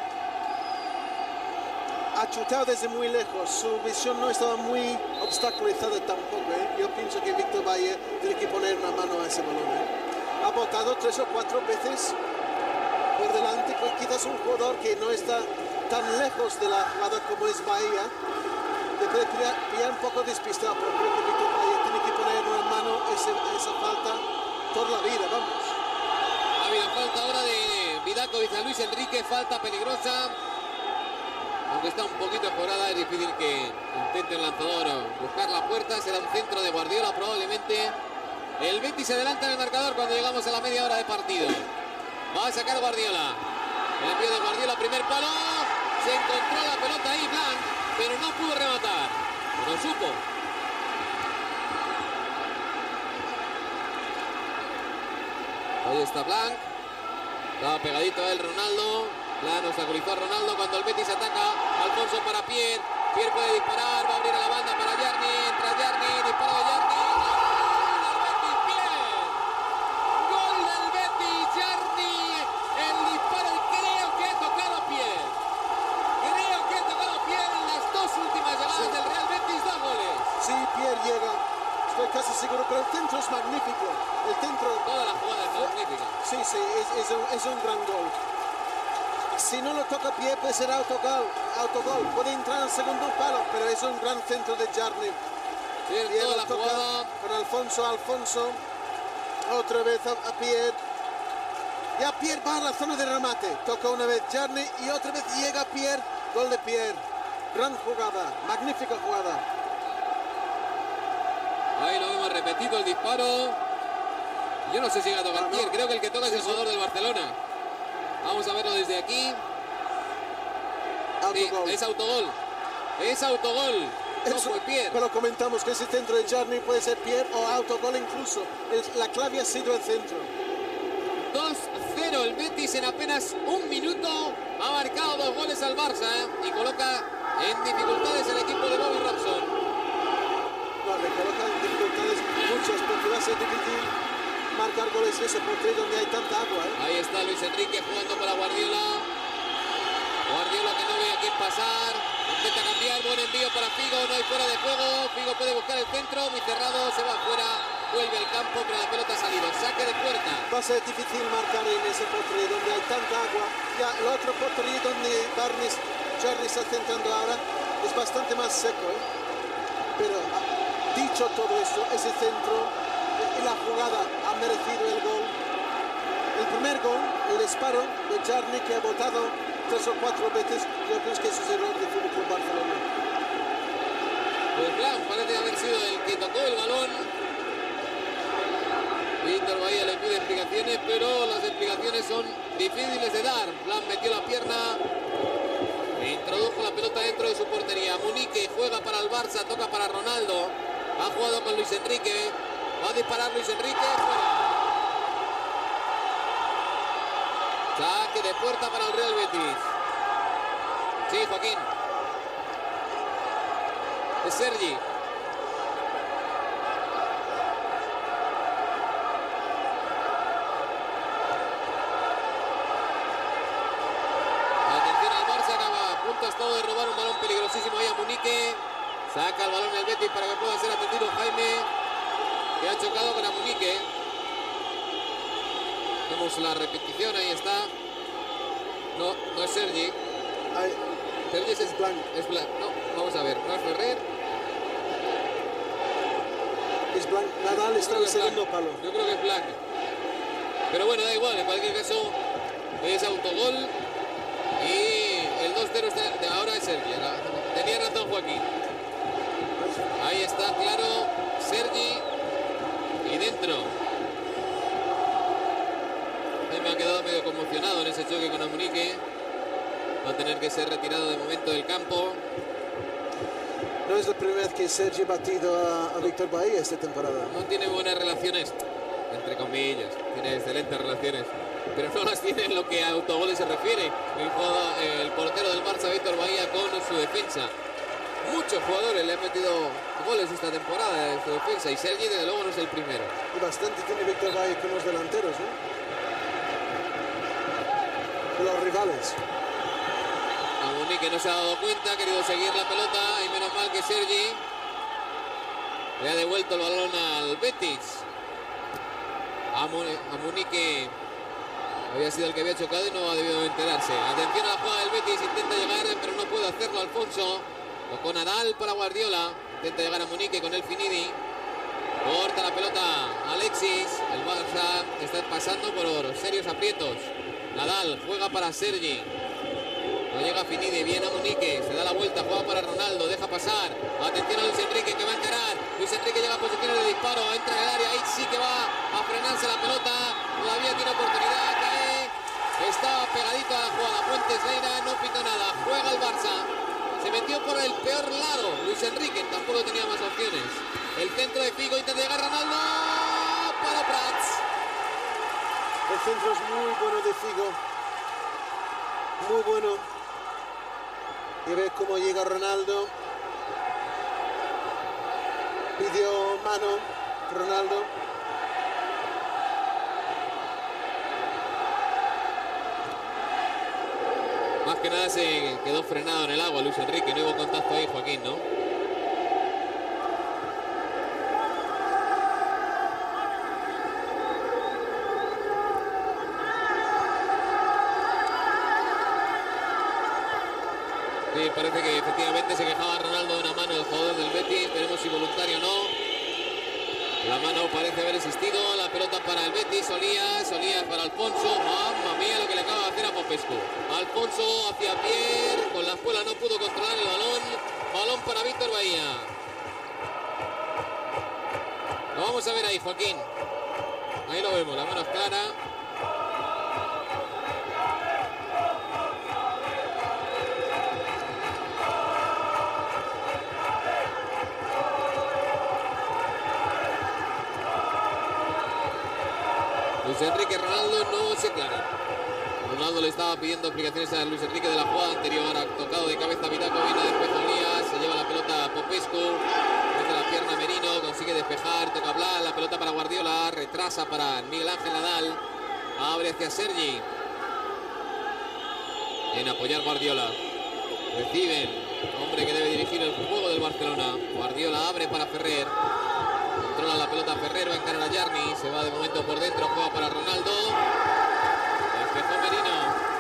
Ha chutado desde muy lejos, su visión no estaba muy obstaculizada tampoco, ¿eh? Yo pienso que Víctor Bahía tiene que poner una mano a ese balón, ¿eh? Ha botado tres o cuatro veces por delante, pues quizás un jugador que no está tan lejos de la jugada como es Bahía, le puede pillar, pillar un poco despistado, pero creo que Víctor Bahía tiene que poner una mano a ese, esa falta toda la vida, vamos. Ha habido falta ahora de Vidakovic a Luis Enrique, falta peligrosa. Aunque está un poquito escorada, es difícil que intente el lanzador buscar la puerta. Será un centro de Guardiola probablemente. El Betis se adelanta en el marcador cuando llegamos a la media hora de partido. Va a sacar Guardiola. El envío de Guardiola, primer palo. Se encontró la pelota ahí, Blanc, pero no pudo rematar. No supo. Ahí está Blanc. Estaba pegadito a él Ronaldo. Blanc obstaculizó a Ronaldo cuando el Betis ataca. Alfonso para Pierre. Pierre puede disparar. Va a abrir a la banda para Yarni. Entra Yarni. Disparo de Yarni. ¡Gol del Betis! Yarni. El disparo. Creo que ha tocado Pierre. Creo que ha tocado Pierre en las dos últimas llamadas del Real Betis. Dos goles. Sí, Pierre llega. Estoy casi seguro, pero el centro es magnífico. El centro... Toda la jugada es magnífica. Sí, sí, es, es, un, es un gran gol. Si no lo toca Pierre, puede ser autogol. autogol. Puede entrar al segundo palo, pero es un gran centro de Jarni. Sí, toda la toca jugada. con Alfonso, Alfonso. Otra vez a, a Pierre. Ya Pierre va a la zona de remate. Toca una vez Jarni y otra vez llega Pierre. Gol de Pierre. Gran jugada, magnífica jugada. Ahí lo vemos repetido el disparo. Yo no sé si llega a tocar Ah, no. Pierre. Creo que el que toca Sí, es el sí. jugador del Barcelona. Vamos a verlo desde aquí. Sí, Autogol. es autogol. Es autogol. No Eso, fue Pierre. pero comentamos que ese centro de Jarni puede ser Pierre o autogol incluso. Es, la clave ha sido el centro. dos cero el Betis en apenas un minuto. Ha marcado dos goles al Barça, ¿eh? Y coloca en dificultades el equipo de Bobby Robson. No, le colocan dificultades muchas porque va a ser difícil marcar goles en ese portería donde hay tanta agua, ¿eh? Ahí está Luis Enrique jugando para Guardiola. Guardiola que no ve a quién pasar. Intenta cambiar, buen envío para Figo, no hay fuera de juego. Figo puede buscar el centro, muy cerrado, se va afuera, vuelve al campo, pero la pelota ha salido. Saque de puerta. Va a ser difícil marcar en ese portería donde hay tanta agua. Ya el otro portería donde Barnes, Jarni está centrando ahora es bastante más seco, ¿eh? Pero dicho todo esto, ese centro y la jugada ha merecido el gol. El primer gol, el disparo de Jarni que ha botado tres o cuatro veces, yo creo que eso es error de Fútbol Club Barcelona. Pues Blanc parece haber sido el que tocó el balón. Víctor Bahía le pide explicaciones, pero las explicaciones son difíciles de dar. Blanc metió la pierna, introdujo la pelota dentro de su portería. Munique juega para el Barça, toca para Ronaldo. Ha jugado con Luis Enrique. Va a disparar Luis Enrique. Fuera. Saque de puerta para el Real Betis. Sí, Joaquín. Es Sergi. Atención al Barça, acaba a punto ha estado de robar un balón peligrosísimo ahí a Munique. Saca el balón el Betis para que pueda ser atendido Jaime, que ha chocado con a Munique. Vemos la repetición, ahí está. No, no es Sergi. Ay, Sergi es, es Blanc. es Blanc. No, vamos a ver, no es Ferrer. Es Blanc. Nadal está en el segundo palo. Yo creo que es Blanc. Pero bueno, da igual, en cualquier caso es autogol. Y el dos cero de ahora es Sergi. Tenía razón Joaquín. Ahí está, claro, Sergi. Y dentro. Ahí me ha quedado medio conmocionado en ese choque con Amunique. va a tener que ser retirado de momento del campo. No es la primera vez que Sergi ha batido a, a Víctor Bahía esta temporada. No tiene buenas relaciones, entre comillas, tiene excelentes relaciones, pero no las tiene en lo que a autogoles se refiere el, jugador, el portero del Barça, Víctor Bahía, con su defensa. Muchos jugadores le han metido goles esta temporada en su defensa y Sergi desde luego no es el primero. Y bastante tiene Víctor Bahía con los delanteros, ¿no? Los rivales. Amunique no se ha dado cuenta, ha querido seguir la pelota y menos mal que Sergi le ha devuelto el balón al Betis. Amunique había sido el que había chocado y no ha debido enterarse. Atención a la jugada del Betis, intenta llegar pero no puede hacerlo Alfonso. Tocó Nadal para Guardiola, intenta llegar a Munique con el Finidi. Corta la pelota Alexis, el Barça está pasando por serios aprietos. Nadal juega para Sergi. No llega Finidi, viene a Munique, se da la vuelta, juega para Ronaldo, deja pasar. Atención a Luis Enrique que va a encarar. Luis Enrique llega a posiciones de disparo, entra en el área, ahí sí que va a frenarse la pelota. Todavía tiene oportunidad, cae. Está pegadito a la jugada. Fuentes Leira no pitó nada, juega el Barça. Se metió por el peor lado Luis Enrique, tampoco tenía más opciones. El centro de Figo, intenta llegar Ronaldo para Prats. El centro es muy bueno de Figo. Muy bueno. Y ves cómo llega Ronaldo. Pidió mano Ronaldo. Más que nada se quedó frenado en el agua Luis Enrique, no hubo contacto ahí, Joaquín, ¿no? Sí, parece que efectivamente se quejaba Ronaldo de una mano del jugador del Betis, veremos si voluntario o no. La mano parece haber existido, la pelota para el Betis, Solías, Solías para Alfonso, mamma mía lo que le acaba de hacer a Popescu. Alfonso hacia Pierre, con la espuela no pudo controlar el balón, balón para Víctor Bahía. Lo vamos a ver ahí, Joaquín. Ahí lo vemos, la mano es clara. Luis Enrique, Ronaldo no se aclara. Ronaldo le estaba pidiendo explicaciones a Luis Enrique de la jugada anterior. Ha tocado de cabeza Vidaco, viene después Olías, se lleva la pelota a Popescu, mete la pierna Merino, consigue despejar, toca Blas, la pelota para Guardiola, retrasa para Miguel Ángel Nadal, abre hacia Sergi. En apoyar Guardiola. Reciben, hombre que debe dirigir el juego del Barcelona. Guardiola abre para Ferrer. Controla la pelota Ferrer, va a encarar a Yarni, se va de momento por dentro, juega para Ronaldo. Despejó Merino.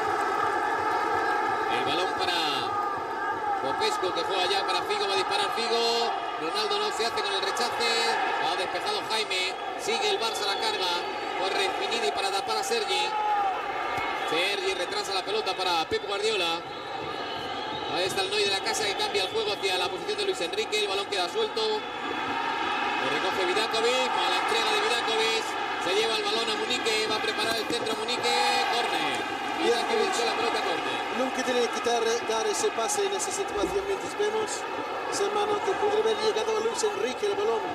El balón para Popescu que juega ya para Figo, va a disparar Figo. Ronaldo no se hace con el rechace. Ha despejado Jaime. Sigue el Barça la carga. Corre Finidi para tapar a Sergi. Sergi retrasa la pelota para Pep Guardiola. Ahí está el Noy de la casa que cambia el juego hacia la posición de Luis Enrique. El balón queda suelto. Lo recoge Vidakovic, a la entrega de Vidakovic, se lleva el balón a Munique, va a preparar el centro a Munique, córner. Vidakovic con la pelota córner. Nunca tiene que quitar, dar ese pase en esa situación, mientras vemos esa mano que podría haber llegado a Luis Enrique el balón.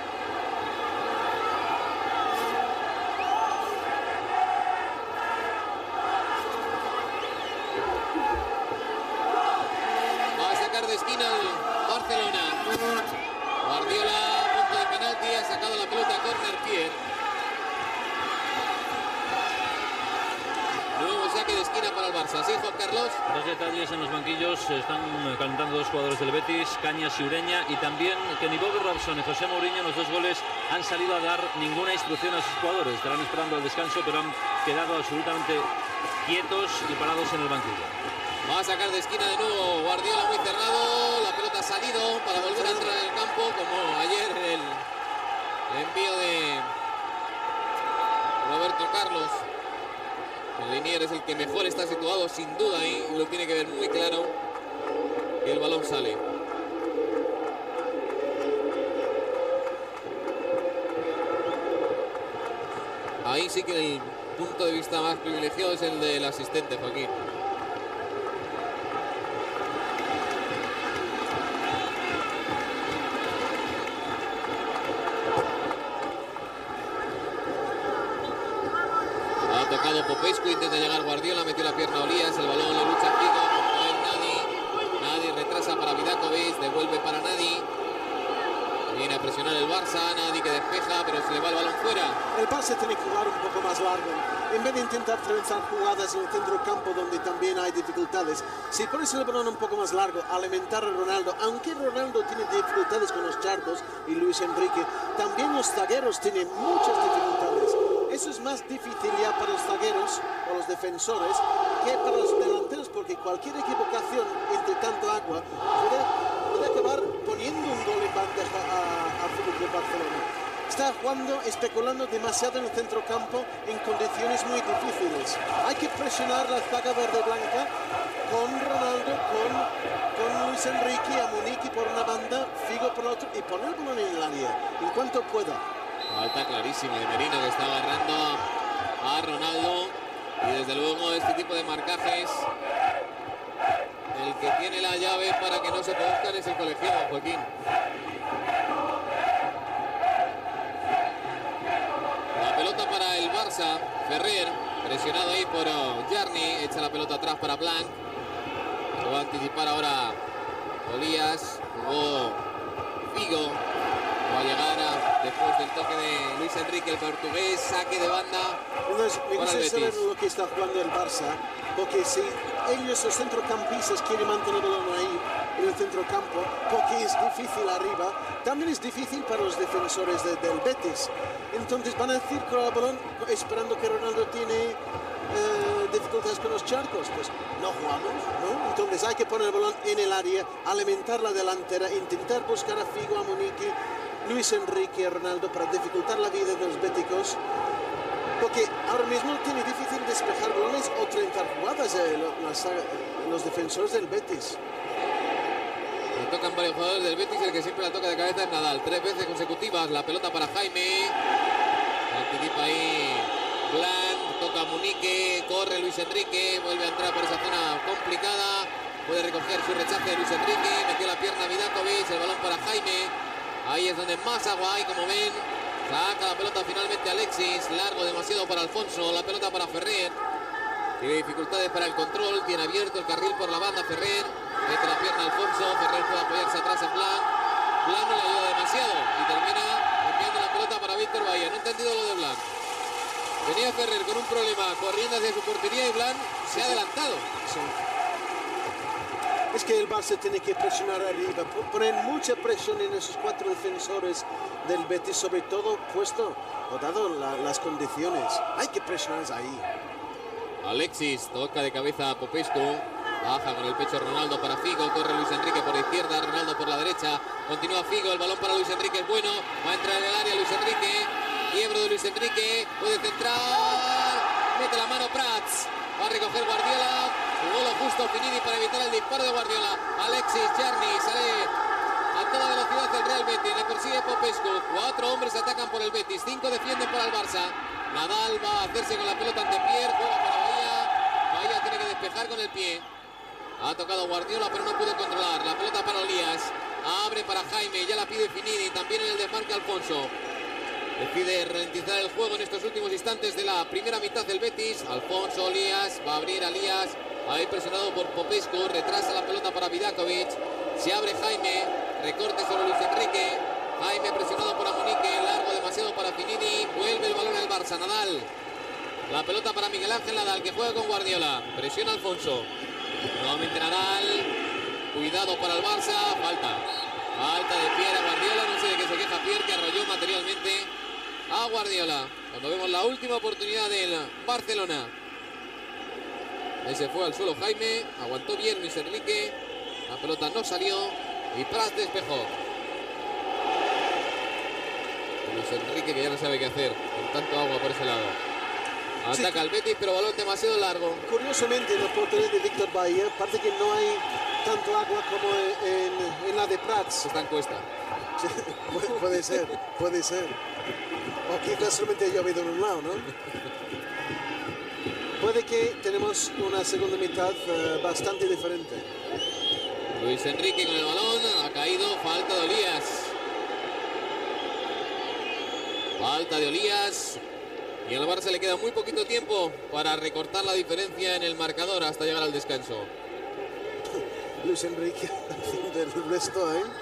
Va a sacar de esquina el Barcelona. Guardiola, punto de penalti, ha sacado la pelota a córner Pierre. Nuevo saque de esquina para el Barça. ¿Sí, Juan Carlos? Dos detalles en los banquillos. Están calentando dos jugadores del Betis, Cañas y Ureña. Y también que ni Bobby Robson ni José Mourinho, los dos goles, han salido a dar ninguna instrucción a sus jugadores. Estarán esperando el descanso, pero han quedado absolutamente quietos y parados en el banquillo. Va a sacar de esquina de nuevo Guardiola, muy cerrado. La pelota ha salido para volver a entrar en el campo, como ayer el envío de Roberto Carlos. El Linier es el que mejor está situado, sin duda, ahí lo tiene que ver muy claro. Y el balón sale. Ahí sí que el punto de vista más privilegiado es el del asistente, Joaquín. Popescu intenta llegar Guardiola, metió la pierna a Olías, el balón lo lucha Figo, con él Nadi. Nadi retrasa para Vidakovic, devuelve para Nadi. Viene a presionar el Barça, Nadi que despeja, pero se le va el balón fuera. El Barça tiene que jugar un poco más largo. En vez de intentar trenzar jugadas en el centro del campo donde también hay dificultades, si pones el balón un poco más largo, alimentar a Ronaldo, aunque Ronaldo tiene dificultades con los charcos y Luis Enrique, también los zagueros tienen muchas dificultades. Eso es más difícil ya para los zagueros o los defensores que para los delanteros, porque cualquier equivocación entre tanto agua puede, puede acabar poniendo un gol en bandeja a, a Fútbol Club Barcelona. Está jugando, especulando demasiado en el centrocampo en condiciones muy difíciles. Hay que presionar la zaga verde-blanca con Ronaldo, con, con Luis Enrique, a Munique por una banda, Figo por la otra, y poner el balón en el área en cuanto pueda. Falta clarísima de Merino, que está agarrando a Ronaldo. Y desde luego este tipo de marcajes, el que tiene la llave para que no se produzcan es el colegiado, Joaquín. La pelota para el Barça, Ferrer, presionado ahí por Jarni, echa la pelota atrás para Blanc. Se va a anticipar ahora Olías, jugó Figo, va a llegar a, después del toque de Luis Enrique, el portugués, saque de banda. Entonces, me para el gusta saber Betis. lo que está jugando el Barça, porque si ellos, los centrocampistas, quieren mantener el balón ahí en el centrocampo, porque es difícil arriba, también es difícil para los defensores de, del Betis. Entonces van a circular el balón esperando que Ronaldo tiene eh, dificultades con los charcos. Pues no jugamos, ¿no? Entonces hay que poner el balón en el área, alimentar la delantera, intentar buscar a Figo, a Munique, Luis Enrique, a Ronaldo para dificultar la vida de los béticos. Porque ahora mismo tiene difícil despejar balones o trenzar jugadas eh, los, los defensores del Betis. Le tocan varios jugadores del Betis, el que siempre la toca de cabeza es Nadal. Tres veces consecutivas, la pelota para Jaime. Anticipa ahí Blanc, toca a Munique, corre Luis Enrique, vuelve a entrar por esa zona complicada. Puede recoger su rechace de Luis Enrique, metió la pierna a Vidakovic, el balón para Jaime. Ahí es donde más agua hay, como ven. Saca la pelota finalmente Alexis, largo demasiado para Alfonso, la pelota para Ferrer. Tiene dificultades para el control, tiene abierto el carril por la banda Ferrer. Mete la pierna Alfonso, Ferrer puede apoyarse atrás en Blanc. Blanc no le ayuda demasiado y termina enviando la pelota para Víctor Bahía. No he entendido lo de Blanc. Venía Ferrer con un problema corriendo hacia su portería y Blanc se ha adelantado. Sí. Es que el Barça tiene que presionar arriba, poner mucha presión en esos cuatro defensores del Betis, sobre todo puesto o dado la, las condiciones. Hay que presionar ahí. Alexis toca de cabeza a Popescu. Baja con el pecho Ronaldo para Figo. Corre Luis Enrique por la izquierda, Ronaldo por la derecha. Continúa Figo, el balón para Luis Enrique es bueno. Va a entrar en el área Luis Enrique. Quiebro de Luis Enrique. Puede centrar. Mete la mano Prats. Va a recoger Guardiola. Jugó lo justo Finidi para evitar el disparo de Guardiola. Alexis, Jarni, sale a toda velocidad el Real Betis. Le persigue Popescu. Cuatro hombres atacan por el Betis. Cinco defienden para el Barça. Nadal va a hacerse con la pelota ante Pierre. Juega para Bahía. Bahía tiene que despejar con el pie. Ha tocado Guardiola, pero no pudo controlar. La pelota para Olías. Abre para Jaime. Ya la pide Finidi. También en el desmarque Alfonso. Decide ralentizar el juego en estos últimos instantes de la primera mitad del Betis. Alfonso, Olías. Va a abrir Olías. Ahí presionado por Popescu. Retrasa la pelota para Vidakovic. Se abre Jaime. Recorte sobre Luis Enrique. Jaime presionado por Munique. Largo demasiado para Finidi. Vuelve el balón al Barça. Nadal. La pelota para Miguel Ángel Nadal, que juega con Guardiola. Presiona Alfonso. Nuevamente Nadal. Cuidado para el Barça. Falta. Falta de Pierre a Guardiola. No sé de qué se queja Pierre, que arrolló materialmente a Guardiola. Cuando vemos la última oportunidad del Barcelona. Ahí se fue al suelo Jaime. Aguantó bien Luis Enrique. La pelota no salió. Y Prats despejó. Luis Enrique, que ya no sabe qué hacer con tanto agua por ese lado. Ataca al Betis, pero balón demasiado largo. Curiosamente, en la portería de Víctor Bahía parece que no hay tanto agua como en, en la de Prats. Está en cuesta. Sí, puede, puede ser, puede ser. O quizás solamente ha llovido en un lado, ¿no? Puede que tenemos una segunda mitad uh, bastante diferente. Luis Enrique con el balón, ha caído, falta de Olías. Falta de Olías. Y al Barça le queda muy poquito tiempo para recortar la diferencia en el marcador hasta llegar al descanso. Luis Enrique haciendo el resto, ¿eh?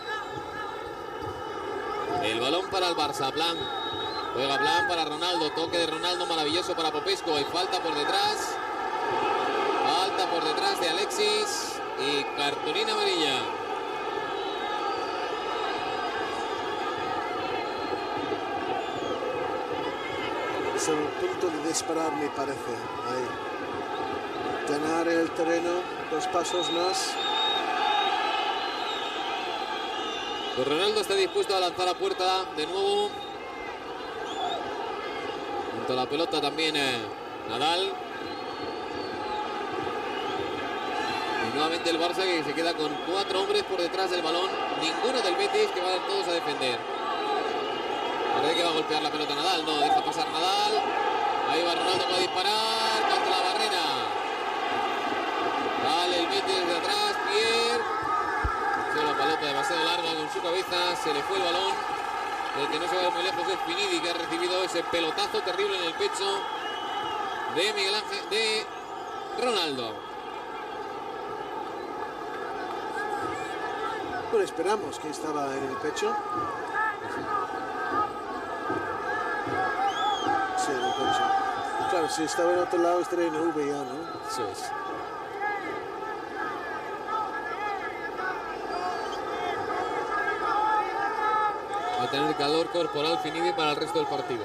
El balón para el Barça, Blanc. Juega Blanc para Ronaldo, toque de Ronaldo maravilloso para Popescu. Hay falta por detrás. Falta por detrás de Alexis y cartulina amarilla. Es el punto de disparar, me parece. Ahí. Ganar el terreno, dos pasos más. Pues Ronaldo está dispuesto a lanzar a puerta de nuevo. Junto a la pelota también eh, Nadal. Y nuevamente el Barça que se queda con cuatro hombres por detrás del balón. Ninguno del Betis, que van todos a defender. Parece que va a golpear la pelota Nadal. No, deja pasar Nadal. Ahí va Ronaldo para disparar contra la barrera. Vale, el Betis desde atrás. Pierre. La pelota demasiado larga con su cabeza. Se le fue el balón. El que no se va muy lejos es Finidi, que ha recibido ese pelotazo terrible en el pecho de Miguel Ángel, de Ronaldo. Bueno, esperamos que estaba en el pecho. Sí, en el pecho. Claro, si estaba en otro lado estaría en V ya, ¿no? Eso es. Va a tener calor corporal Finidi para el resto del partido.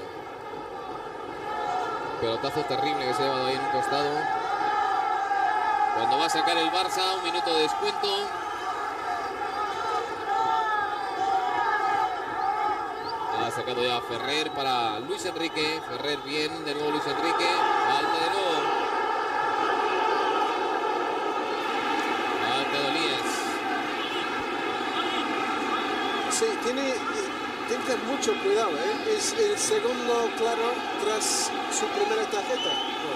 Pelotazo terrible que se ha llevado ahí en un costado. Cuando va a sacar el Barça, un minuto de descuento. Ha sacado ya Ferrer para Luis Enrique. Ferrer bien, de nuevo Luis Enrique. Falta de nuevo. Falta de Olías. Sí, tiene, tiene que tener mucho cuidado, ¿eh? Es el segundo claro tras su primera tarjeta.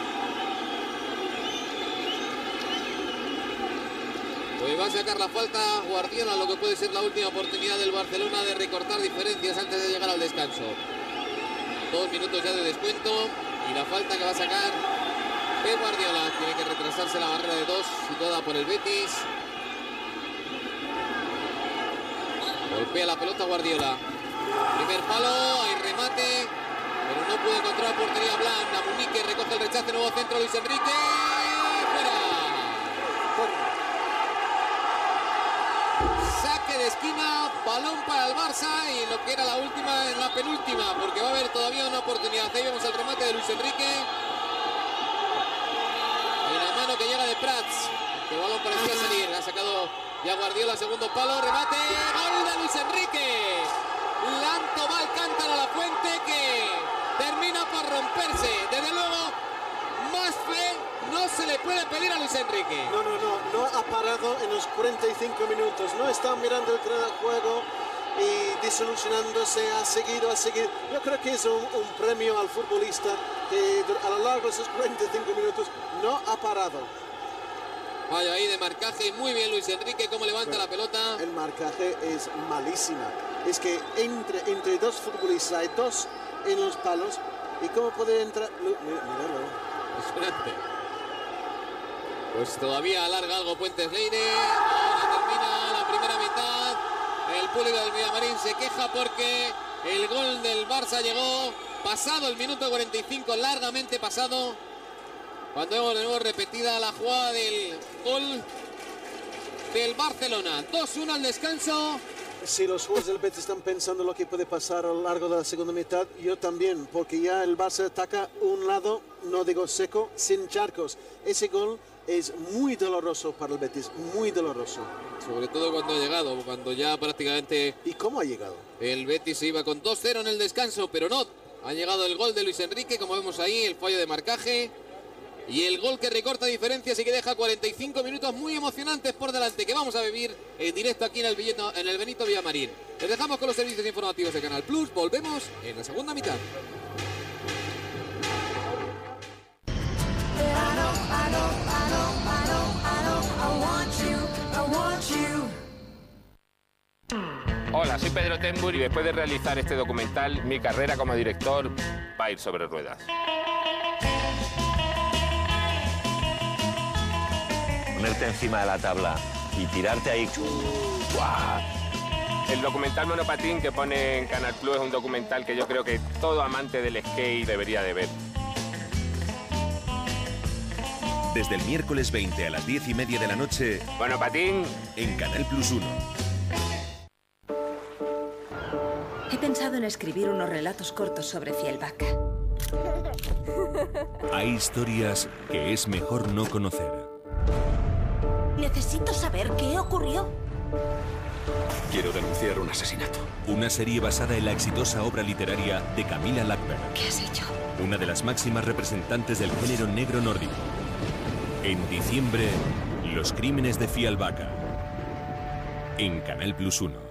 Pues va a sacar la falta Guardiola, lo que puede ser la última oportunidad del Barcelona de recortar diferencias antes de llegar al descanso. Dos minutos ya de descuento y la falta que va a sacar Pep Guardiola. Tiene que retrasarse la barrera de dos situada por el Betis. Golpea la pelota Guardiola. Primer palo, hay remate, pero no puede encontrar portería Blanc. Namunique recoge el rechace, nuevo centro Luis Enrique. ¡Fuera! Saque de esquina, balón para el Barça y lo que era la última en la penúltima, porque va a haber todavía una oportunidad. Ahí vemos el remate de Luis Enrique. En la mano que llega de Prats. El balón parecía salir, ha sacado ya Guardiola, segundo palo, remate, gol de Luis Enrique. Lanto va al cántaro a la fuente que termina por romperse. Desde luego, más fe no se le puede pedir a Luis Enrique. No, no, no, no ha parado en los cuarenta y cinco minutos. No está mirando el tren de juego y desilusionándose, ha seguido, ha seguido. Yo creo que es un, un premio al futbolista que a lo largo de esos cuarenta y cinco minutos no ha parado. Vaya ahí de marcaje, muy bien Luis Enrique, cómo levanta Pero la pelota. El marcaje es malísima. Es que entre, entre dos futbolistas hay dos en los palos. ¿Y cómo puede entrar? Míralo. Impresionante. Pues todavía alarga algo Puentes Leire. Ahora termina la primera mitad. El público del Villamarín se queja porque el gol del Barça llegó pasado el minuto cuarenta y cinco, largamente pasado. Cuando vemos de nuevo repetida la jugada del gol del Barcelona. dos uno al descanso. Si los jugadores del Betis están pensando lo que puede pasar a lo largo de la segunda mitad, yo también, porque ya el Barça ataca un lado, no digo seco, sin charcos. Ese gol es muy doloroso para el Betis, muy doloroso. Sobre todo cuando ha llegado, cuando ya prácticamente... ¿Y cómo ha llegado? El Betis se iba con dos cero en el descanso, pero no. Ha llegado el gol de Luis Enrique, como vemos ahí, el fallo de marcaje. Y el gol que recorta diferencias y que deja cuarenta y cinco minutos muy emocionantes por delante, que vamos a vivir en directo aquí en el, Villeta, en el Benito Villamarín. Les dejamos con los servicios informativos de Canal Plus. Volvemos en la segunda mitad. Hola. Hola, soy Pedro Tembur y después de realizar este documental, mi carrera como director va a ir sobre ruedas. Ponerte encima de la tabla y tirarte ahí. ¡Guau! El documental Monopatín que pone en Canal Plus es un documental que yo creo que todo amante del skate debería de ver. Desde el miércoles veinte a las diez y media de la noche, Monopatín en Canal Plus uno. He pensado en escribir unos relatos cortos sobre Fielbach. Hay historias que es mejor no conocer. Necesito saber qué ocurrió. Quiero denunciar un asesinato. Una serie basada en la exitosa obra literaria de Camilla Läckberg. ¿Qué has hecho? Una de las máximas representantes del género negro nórdico. En diciembre, Los crímenes de Fielbach. En Canal Plus uno.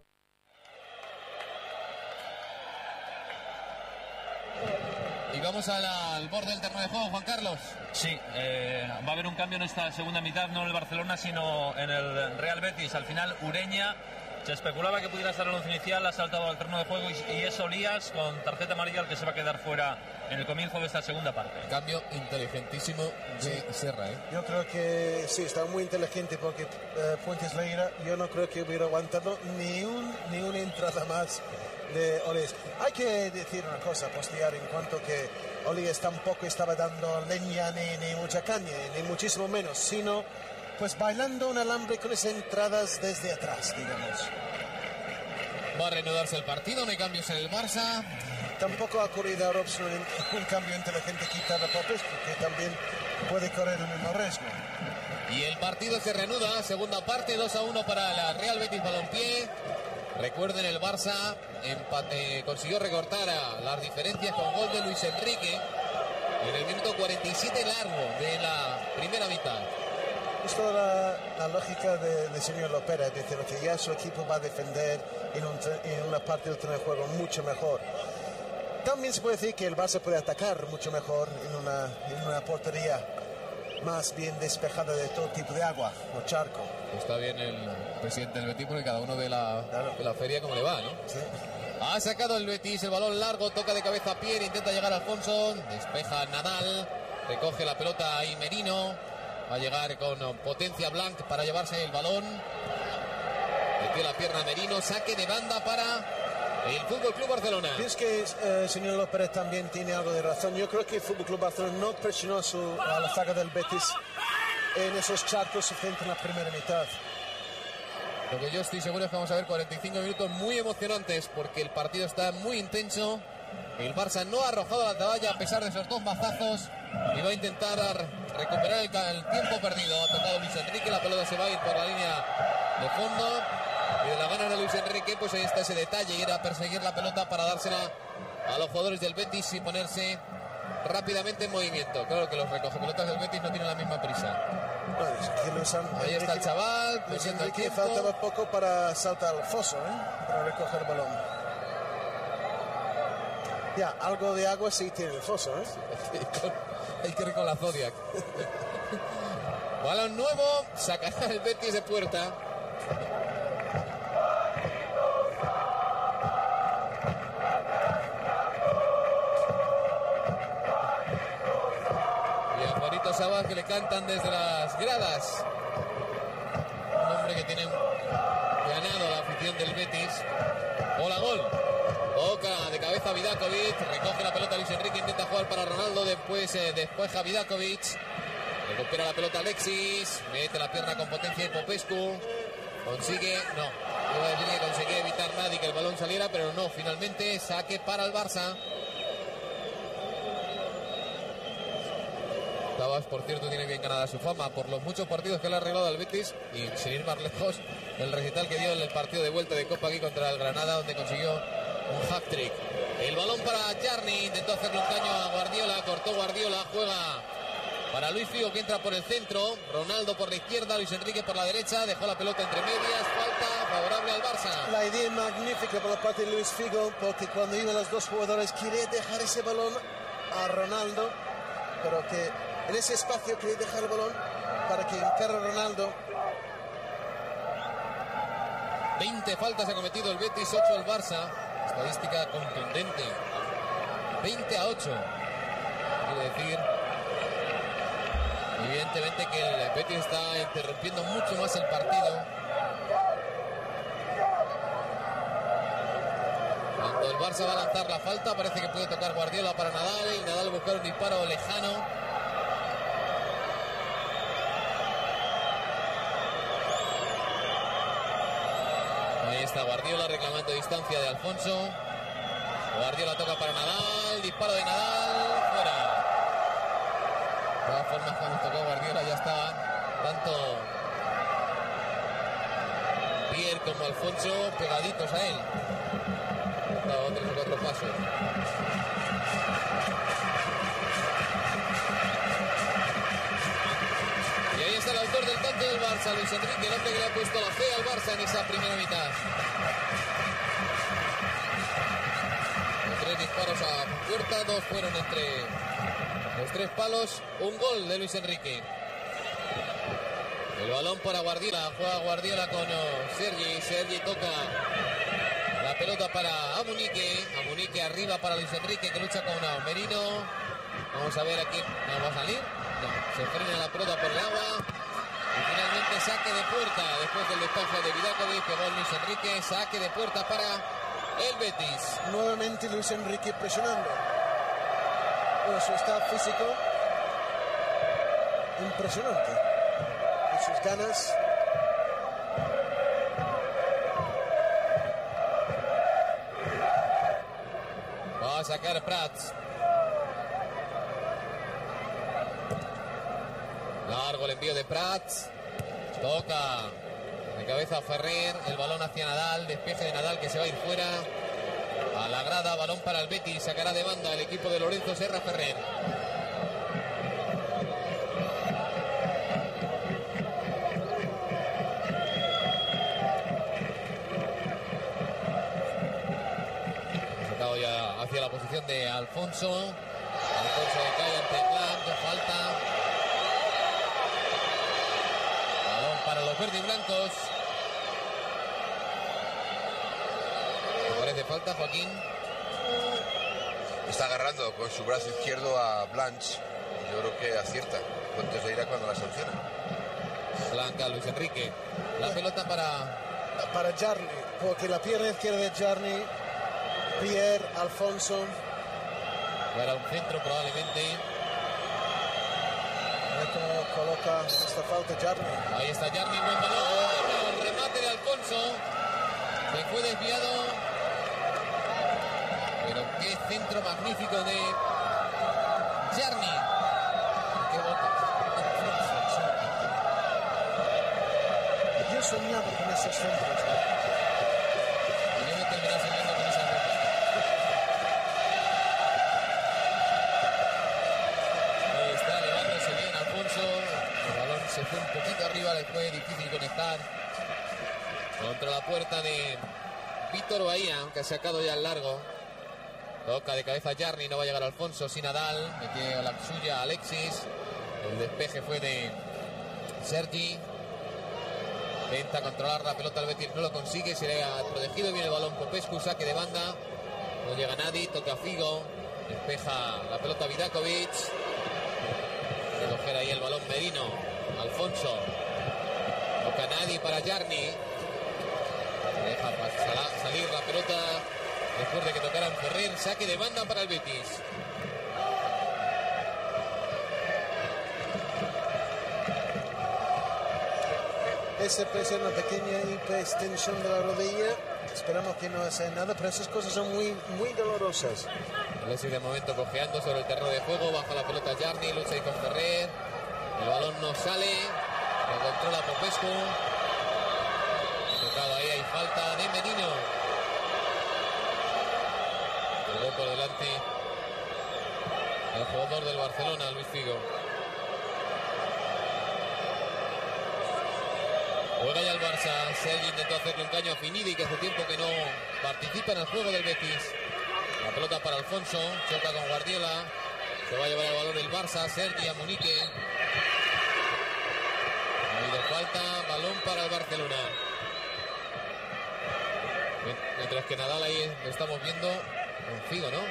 Y vamos al, al borde del terreno de juego, Juan Carlos. Sí, eh, va a haber un cambio en esta segunda mitad, no en el Barcelona, sino en el Real Betis. Al final, Ureña, se especulaba que pudiera estar en el once inicial, ha saltado al terreno de juego y, y es Olías con tarjeta amarilla el que se va a quedar fuera en el comienzo de esta segunda parte. Cambio inteligentísimo de Serra, ¿eh? Yo creo que sí, está muy inteligente porque eh, Fuentes Leira, yo no creo que hubiera aguantado ni, un, ni una entrada más de Olías. Hay que decir una cosa, postear, en cuanto que Olías tampoco estaba dando leña ni, ni mucha caña, ni muchísimo menos, sino pues bailando un alambre con esas entradas desde atrás, digamos. Va a reanudarse el partido, no hay cambios en el Barça. Tampoco ha ocurrido a Robson un cambio inteligente quitar a Popescu, que también puede correr el mismo riesgo. Y el partido se reanuda, segunda parte, dos a uno para la Real Betis Balompié. Recuerden, el Barça empate, consiguió recortar a las diferencias con gol de Luis Enrique en el minuto cuarenta y siete largo de la primera mitad. Es toda la, la lógica del de señor Lopera, es decir, que ya su equipo va a defender en, un, en una parte del terreno de juego mucho mejor. También se puede decir que el Barça puede atacar mucho mejor en una, en una portería más bien despejada de todo tipo de agua o charco. Está bien el presidente del Betis porque cada uno ve la, claro. ve la feria como le va, ¿no? Sí. Ha sacado el Betis el balón largo, toca de cabeza a pie, intenta llegar a Alfonso, despeja Nadal, recoge la pelota ahí Merino, va a llegar con potencia Blanc para llevarse el balón, metió la pierna Merino, saque de banda para el Fútbol Club Barcelona. Pienso que el eh, señor López también tiene algo de razón. Yo creo que el Fútbol Club Barcelona no presionó a, su, a la zaga del Betis en esos charcos suficientes en la primera mitad. Lo que yo estoy seguro es que vamos a ver cuarenta y cinco minutos muy emocionantes porque el partido está muy intenso. El Barça no ha arrojado la toalla a pesar de esos dos mazazos y va a intentar recuperar el, el tiempo perdido. Ha tocado Luis Enrique, la pelota se va a ir por la línea de fondo. Y de la gana de Luis Enrique, pues ahí está ese detalle, ir a perseguir la pelota para dársela a los jugadores del Betis y ponerse rápidamente en movimiento. Claro que los recogepelotas del Betis no tienen la misma prisa. Bueno, ahí está el chaval, Luis Enrique faltaba poco para saltar al foso, ¿eh? Para recoger el balón. Ya, algo de agua sí tiene el foso, ¿eh? Hay que ir con la Zodiac. Balón nuevo, sacará el Betis de puerta. Sabas que le cantan desde las gradas. Un hombre que tiene ganado la afición del Betis. Hola, gol. Toca de cabeza Vidakovic. Recoge la pelota Luis Enrique. Intenta jugar para Ronaldo. Después eh, despeja Vidakovic. Recupera la pelota Alexis. Mete la pierna con potencia de Popescu. Consigue. No. Iba a decir que conseguía evitar nadie que el balón saliera. Pero no. Finalmente saque para el Barça. Tabas, por cierto, tiene bien ganada su fama por los muchos partidos que le ha arreglado al Betis y sin ir más lejos, el recital que dio en el partido de vuelta de Copa aquí contra el Granada, donde consiguió un hat-trick. El balón para Jarni, intentó hacerle un caño a Guardiola, cortó Guardiola, juega para Luis Figo que entra por el centro, Ronaldo por la izquierda, Luis Enrique por la derecha, dejó la pelota entre medias, falta favorable al Barça. La idea magnífica por la parte de Luis Figo, porque cuando iban los dos jugadores quería dejar ese balón a Ronaldo, pero que en ese espacio quería dejar el balón para que encarre Ronaldo. veinte faltas ha cometido el Betis, ocho el Barça. Estadística contundente. veinte a ocho. Quiere decir, evidentemente, que el Betis está interrumpiendo mucho más el partido. Cuando el Barça va a lanzar la falta, parece que puede tocar Guardiola para Nadal, y Nadal buscar un disparo lejano. Ahí está Guardiola reclamando distancia de Alfonso. Guardiola toca para Nadal, disparo de Nadal, fuera. De todas formas, cuando tocó Guardiola ya estaban tanto Pierre como Alfonso pegaditos a él. Han dado tres o cuatro pasos. Y ahí está el autor del tanto del Barça, Luis Enrique, el hombre que le ha puesto la fe al Barça en esa primera mitad. Tres disparos a puerta, dos fueron entre los tres palos. Un gol de Luis Enrique. El balón para Guardiola, juega Guardiola con Sergi. Sergi toca la pelota para Amunique. Amunique arriba para Luis Enrique, que lucha con Merino. Vamos a ver aquí, ¿no va a salir? No, se frena la pelota por el agua. Y finalmente saque de puerta, después del despacho de Vidakovic, pegó Luis Enrique, saque de puerta para el Betis. Nuevamente Luis Enrique presionando. Bueno, su estado físico impresionante. Y sus ganas. Va a sacar Prats. Largo el envío de Prats. Toca de cabeza a Ferrer. El balón hacia Nadal. Despeje de Nadal que se va a ir fuera. A la grada. Balón para el Betis. Sacará de banda el equipo de Lorenzo Serra Ferrer. Ha sacado ya hacia la posición de Alfonso. Alfonso que cae ante Blanc. Falta. Para los verdes y blancos. ¿Te parece falta, Joaquín? Está agarrando con su brazo izquierdo a Blanch. Yo creo que acierta. Entonces le irá cuando la sanciona. Blanca, Luis Enrique. La pelota para... Para Jarni, porque la pierna izquierda de Jarni. Pierre, Alfonso. Para un centro probablemente. Coloca esta falta Jarni. Ahí está Jarni, buen balón. El remate de Alfonso. Se fue desviado. Pero qué centro magnífico de Jarni. Qué bote. Yo soñaba con esos centros. Y yo me terminé soñando con esa bote. Ahí está, levándose bien Alfonso. El balón se fue un poquito arriba, le fue difícil conectar. Contra la puerta de Víctor Bahía, que ha sacado ya el largo. Toca de cabeza Jarni, no va a llegar Alfonso, sin Nadal. Metió la suya Alexis. El despeje fue de Sergi. Intenta controlar la pelota al Betis, no lo consigue, se le ha protegido bien el balón Popescu, saque de banda. No llega nadie, toca Figo. Despeja la pelota Vidakovic. Recoger ahí el balón Merino. Alfonso. Toca nadie para Jarni. Deja salir la pelota después de que tocaran Ferrer. Saque de banda para el Betis. Ese puede ser una pequeña hiperextensión de la rodilla. Esperamos que no sea nada, pero esas cosas son muy, muy dolorosas. Alexis de momento cojeando sobre el terreno de juego. Baja la pelota Jarni, lucha ahí con Ferrer. El balón no sale. Lo controla Popescu. Tocado ahí, hay falta de Merino. Llegó por delante el jugador del Barcelona, Luis Figo. Juega ya el Barça. Sergi intentó hacerle un caño a Finidi, que hace tiempo que no participa en el juego del Betis. La pelota para Alfonso. Choca con Guardiola. Se va a llevar el balón el Barça. Sergi a Munique. Ha habido falta. Balón para el Barcelona. Mientras que Nadal ahí lo estamos viendo con Figo, ¿no?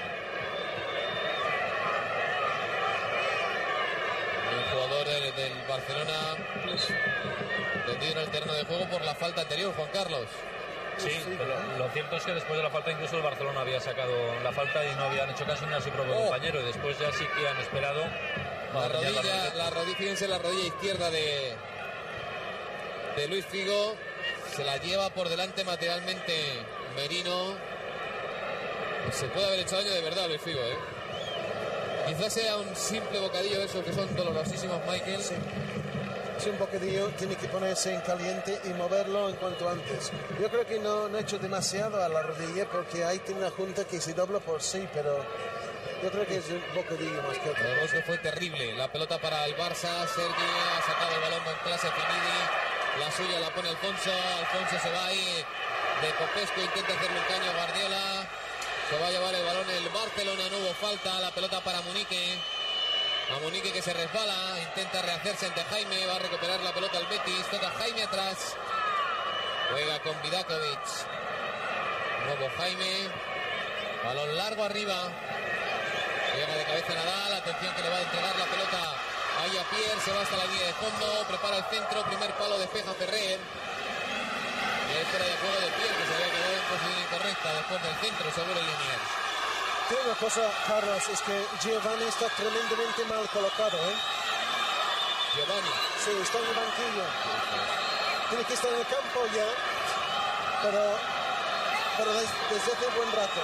El jugador del, del Barcelona tendido en el terreno de juego por la falta anterior, Juan Carlos. Sí, pero lo cierto es que después de la falta incluso el Barcelona había sacado la falta y no habían hecho caso ni a su propio oh. compañero, y después ya sí que han esperado. La rodilla, la, la rodilla, fíjense la rodilla izquierda de, de Luis Figo, se la lleva por delante materialmente Merino. Se puede haber hecho daño de verdad Luis Figo, ¿eh? Quizás sea un simple bocadillo de esos que son dolorosísimos, Michael. Sí. Si un bocadillo tiene que ponerse en caliente y moverlo en cuanto antes. Yo creo que no, no he hecho demasiado a la rodilla porque ahí tiene una junta que se dobla por sí, pero yo creo que es un bocadillo más que otro. El fue terrible. La pelota para el Barça. Sergi ha sacado el balón con clase Finidi. La suya la pone Alfonso. Alfonso se va ahí de Popescu, intenta hacerle un caño a Guardiola. Se va a llevar el balón el Barcelona, no hubo falta. La pelota para Munique. A Munique que se resbala, intenta rehacerse ante Jaime, va a recuperar la pelota el Betis, toca Jaime atrás, juega con Vidakovic, nuevo Jaime, balón largo arriba, llega de cabeza Nadal, atención que le va a entregar la pelota a Pierre, se va hasta la línea de fondo, prepara el centro, primer palo, despeja Ferrer, y es fuera de juego de Pierre que se había quedado en posición incorrecta después del centro, seguro el lineal. Tiene una cosa, Carlos, es que Giovanni está tremendamente mal colocado, ¿eh? Giovanni. Sí, está en el banquillo. Tiene que estar en el campo ya, pero, pero desde, desde hace buen rato.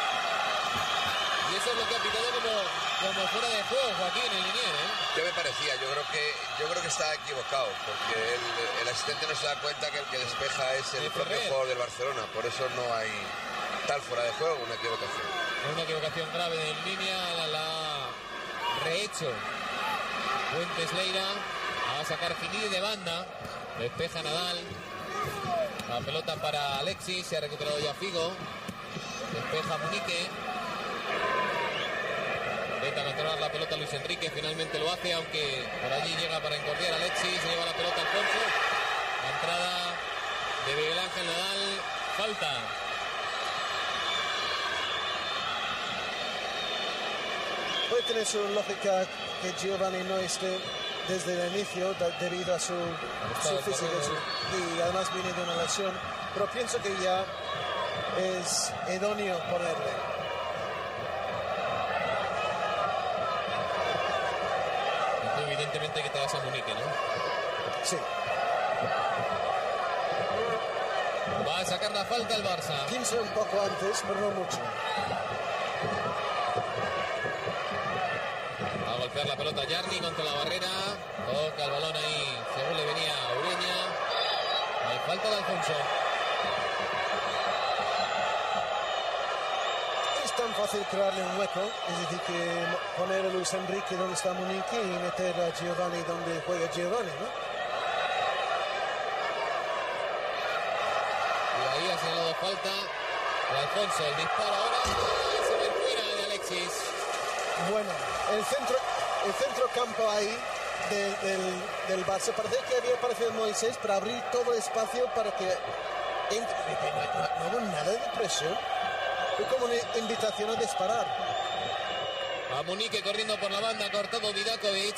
Y eso es lo que ha pitado como, como fuera de juego, Joaquín, el linier, ¿eh? Yo me parecía, yo creo que yo creo que está equivocado, porque el, el asistente no se da cuenta que el que despeja es el propio jugador del Barcelona, por eso no hay tal fuera de juego, una equivocación. Una equivocación grave en línea, la, la rehecho Fuentes Leira, va a sacar Finidi de banda, despeja Nadal, la pelota para Alexis, se ha recuperado ya Figo, despeja Munique, intenta controlar la pelota Luis Enrique, finalmente lo hace, aunque por allí llega para encordiar a Alexis, se lleva la pelota Alfonso, la entrada de Miguel Ángel Nadal, falta. Puede tener su lógica que Giovanni no esté desde el inicio de, debido a su, su físico su, y además viene de una lesión, pero pienso que ya es idóneo ponerle. Evidentemente que te das a Munique, ¿no? Sí. Va a sacar la falta el Barça. quince un poco antes, pero no mucho. Va a golpear la pelota Jarni contra la barrera. Toca el balón ahí, según le venía a Ureña. Hay falta de Alfonso. Es tan fácil crearle un hueco, es decir, que poner a Luis Enrique donde está Munique y meter a Giovanni donde juega Giovanni, ¿no? Y ahí ha señalado falta de Alfonso. El disparo ahora se ve fuera de Alexis. Bueno, el centro, el centro campo ahí del, del, del Barça, parece que había aparecido Moisés para abrir todo el espacio para que entre. No, no, no hubo nada de presión. Fue como una invitación a disparar. A Munique corriendo por la banda, cortado Vidakovic.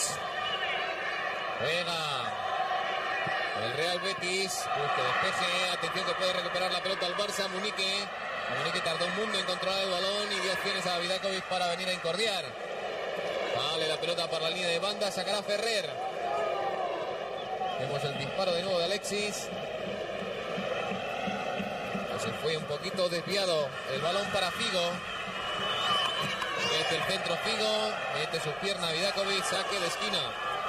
Juega el Real Betis. Que despeje. Atención que puede recuperar la pelota al Barça. Munique. Munique tardó un mundo en controlar el balón y dio acciones a Vidakovic para venir a incordiar. Vale la pelota por la línea de banda. Sacará Ferrer. Vemos el disparo de nuevo de Alexis. Se fue un poquito desviado el balón para Figo. Mete el centro Figo, mete sus piernas Vidakovic, saque de esquina.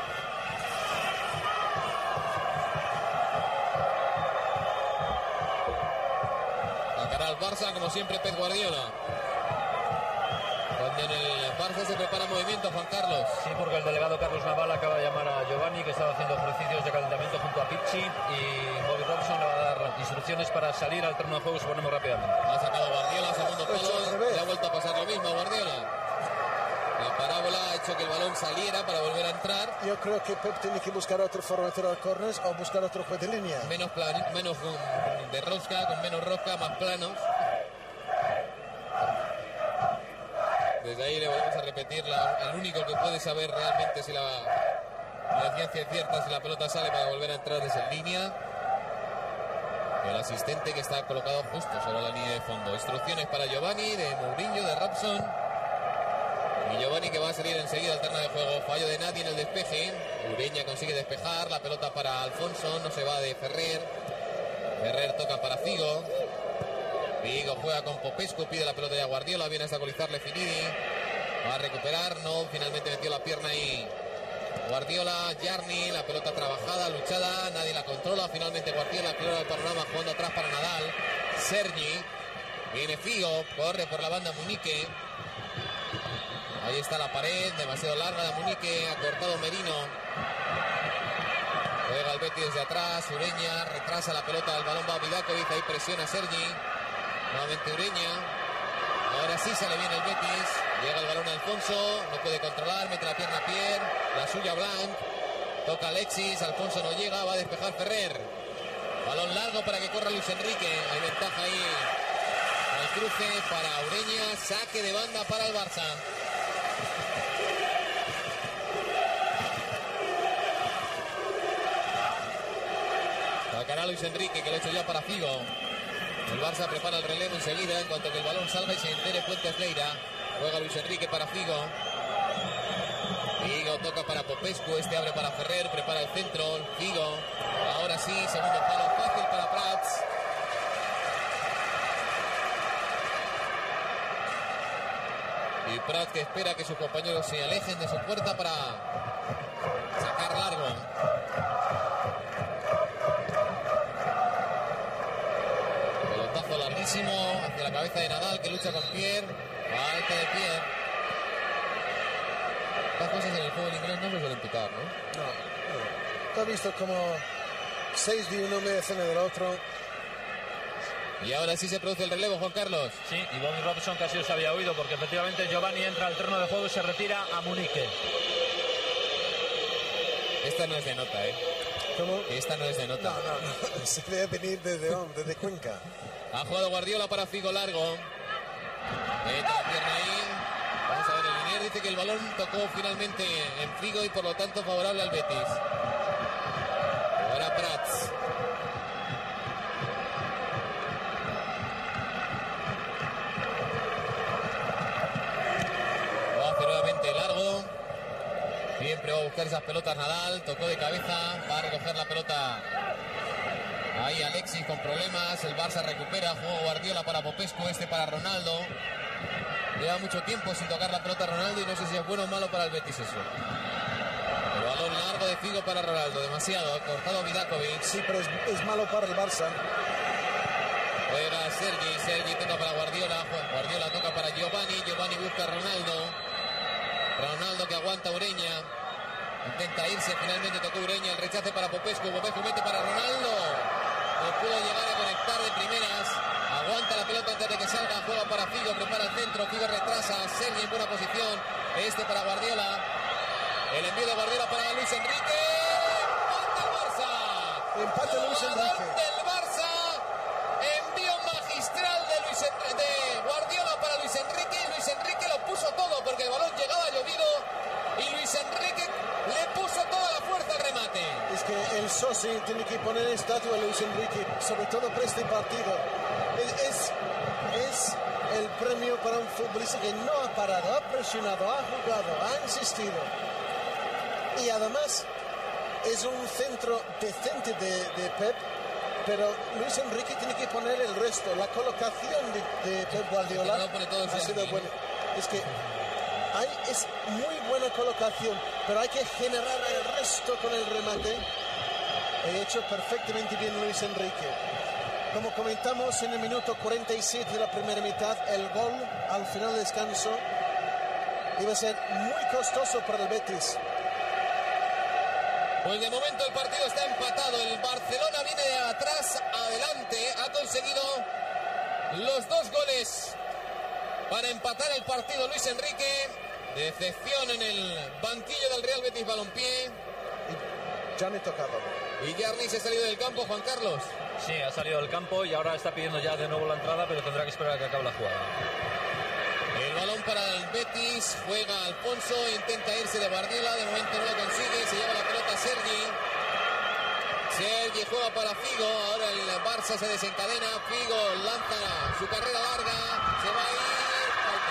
Sacará al Barça como siempre Pep Guardiola. Cuando en el Barça se prepara movimiento, Juan Carlos. Sí, porque el delegado Carlos Naval acaba de llamar a Giovanni, que estaba haciendo ejercicios de calentamiento junto a Pizzi, y Bobby Robson le va a dar instrucciones para salir al terreno de juego, suponemos rápidamente. Ha sacado Guardiola, segundo palo, le ha vuelto a pasar lo mismo a Guardiola. La parábola ha hecho que el balón saliera para volver a entrar. Yo creo que Pep tiene que buscar otro forma de tirar corners o buscar otro juez de línea. Menos, plan, menos de rosca, con menos rosca, más planos. Desde ahí le volvemos a repetir, la, el único que puede saber realmente si la, la ciencia es cierta, si la pelota sale para volver a entrar desde en línea. El asistente que está colocado justo sobre la línea de fondo. Instrucciones para Giovanni, de Mourinho, de Robson. Y Giovanni que va a salir enseguida al terreno de juego. Fallo de Nadi en el despeje. Ureña consigue despejar. La pelota para Alfonso. No se va de Ferrer. Ferrer toca para Figo. Figo juega con Popescu. Pide la pelota de Guardiola. Viene a sacolizarle Finidi. Va a recuperar. No, finalmente metió la pierna ahí Guardiola. Jarni. La pelota trabajada, luchada. Nadie la controla. Finalmente Guardiola clara el panorama jugando atrás para Nadal. Sergi. Viene Figo. Corre por la banda Munique. Ahí está la pared, demasiado larga de Munique, ha cortado Merino. Juega el Betis desde atrás, Ureña, retrasa la pelota, el balón va a Vidakovic, ahí presiona Sergi. Nuevamente Ureña. Ahora sí sale bien el Betis, llega el balón a Alfonso, no puede controlar, mete la pierna a Pierre, la suya Blanc. Toca Alexis, Alfonso no llega, va a despejar Ferrer. Balón largo para que corra Luis Enrique, hay ventaja ahí. El cruce para Ureña, saque de banda para el Barça. Sacará Luis Enrique, que lo ha hecho ya para Figo. El Barça prepara el relevo enseguida, en cuanto que el balón salga y se entere Fuentes Leira. Juega Luis Enrique para Figo. Figo toca para Popescu, este abre para Ferrer, prepara el centro. Figo, ahora sí, segundo palo fácil para Prats. Y Prats que espera que sus compañeros se alejen de su puerta para sacar largo. Pelotazo larguísimo hacia la cabeza de Nadal, que lucha con Pierre. Falta de Pierre. Estas cosas en el fútbol inglés no se suelen pitar, ¿no? No, no. ¿Tú has visto como seis de uno merecen del otro? Y ahora sí se produce el relevo, Juan Carlos. Sí, y Bobby Robson casi os había oído, porque efectivamente Giovanni entra al terreno de juego y se retira a Munique. Esta no es de nota, ¿eh? ¿Cómo? Esta no es de nota. No, no, no. Se debe venir desde, desde Cuenca. Ha jugado Guardiola para Figo largo. Mete la pierna ahí. Vamos a ver, el Linier dice que el balón tocó finalmente en Figo y por lo tanto favorable al Betis. Ahora Prats. Va a hacer nuevamente largo. Siempre va a buscar esas pelotas Nadal. Tocó de cabeza. Va a recoger la pelota. Ahí Alexis con problemas. El Barça recupera. Juego Guardiola para Popescu. Este para Ronaldo. Lleva mucho tiempo sin tocar la pelota Ronaldo y no sé si es bueno o malo para el Betis eso. El balón largo de Figo para Ronaldo. Demasiado. Cortado Vidakovic. Sí, pero es, es malo para el Barça. Juega Sergi. Sergi toca para Guardiola. Guardiola toca para Giovanni. Giovanni busca a Ronaldo. Ronaldo que aguanta Ureña. Intenta irse. Finalmente tocó Ureña. El rechace para Popescu. Popescu mete para Ronaldo. No pudo llegar a conectar de primeras. Aguanta la pelota antes de que salga. Juega para Figo. Prepara el centro. Figo retrasa. Sergi en buena posición. Este para Guardiola. El envío de Guardiola para Luis Enrique. Empate el Barça. Empate Luis Enrique. Del Barça. Envío magistral de, Luis Enrique, de Guardiola para Luis Enrique. Y Luis Enrique lo puso todo porque el balón llegaba llovido. Y Luis Enrique le puso toda la fuerza al remate. Es que el Sosi tiene que poner estatua a Luis Enrique, sobre todo para este partido. Es, es, es el premio para un futbolista que no ha parado, ha presionado, ha jugado, ha insistido. Y además es un centro decente de, de Pep, pero Luis Enrique tiene que poner el resto. La colocación de, de Pep Guardiola ha sido buena. Es que hay, es muy buena colocación, pero hay que generar el resto con el remate. He hecho perfectamente bien Luis Enrique. Como comentamos en el minuto cuarenta y siete de la primera mitad, el gol al final del descanso iba a ser muy costoso para el Betis. Pues de momento el partido está empatado. El Barcelona viene de atrás adelante. Ha conseguido los dos goles para empatar el partido Luis Enrique. Decepción en el banquillo del Real Betis Balompié. Y ya me tocaba. Y Jarni se ha salido del campo, Juan Carlos. Sí, ha salido del campo y ahora está pidiendo ya de nuevo la entrada, pero tendrá que esperar a que acabe la jugada. El balón para el Betis, juega Alfonso, intenta irse de Guardiola, de momento no lo consigue, se lleva la pelota Sergi. Sergi juega para Figo, ahora el Barça se desencadena, Figo lanza su carrera larga, se va a ir,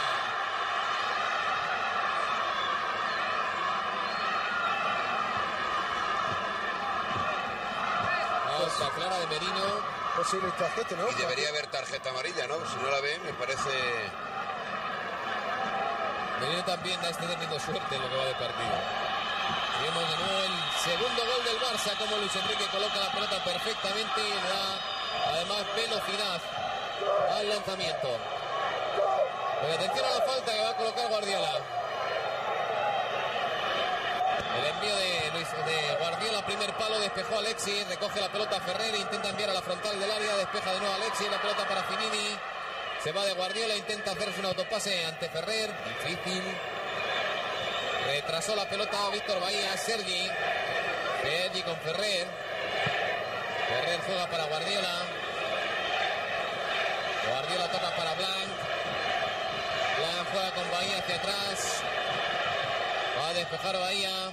falta. Falta clara de Merino. Posible tarjeta, ¿no? Y debería haber tarjeta amarilla, ¿no? Si no la ven, me parece... Merino también está teniendo suerte en lo que va de partido. Vemos de nuevo el segundo gol del Barça, como Luis Enrique coloca la pelota perfectamente y le da además velocidad al lanzamiento. Pero atención a la falta que va a colocar Guardiola. El envío de, Luis, de Guardiola, primer palo, despejó Alexis, recoge la pelota Ferrer, intenta enviar a la frontal del área, despeja de nuevo Alexis, la pelota para Finidi. Se va de Guardiola, intenta hacerse un autopase ante Ferrer, difícil. Retrasó la pelota Víctor Bahía, Sergi. Sergi con Ferrer. Ferrer juega para Guardiola. Guardiola toca para Blanc. Blanc juega con Bahía hacia atrás. Va a despejar Bahía.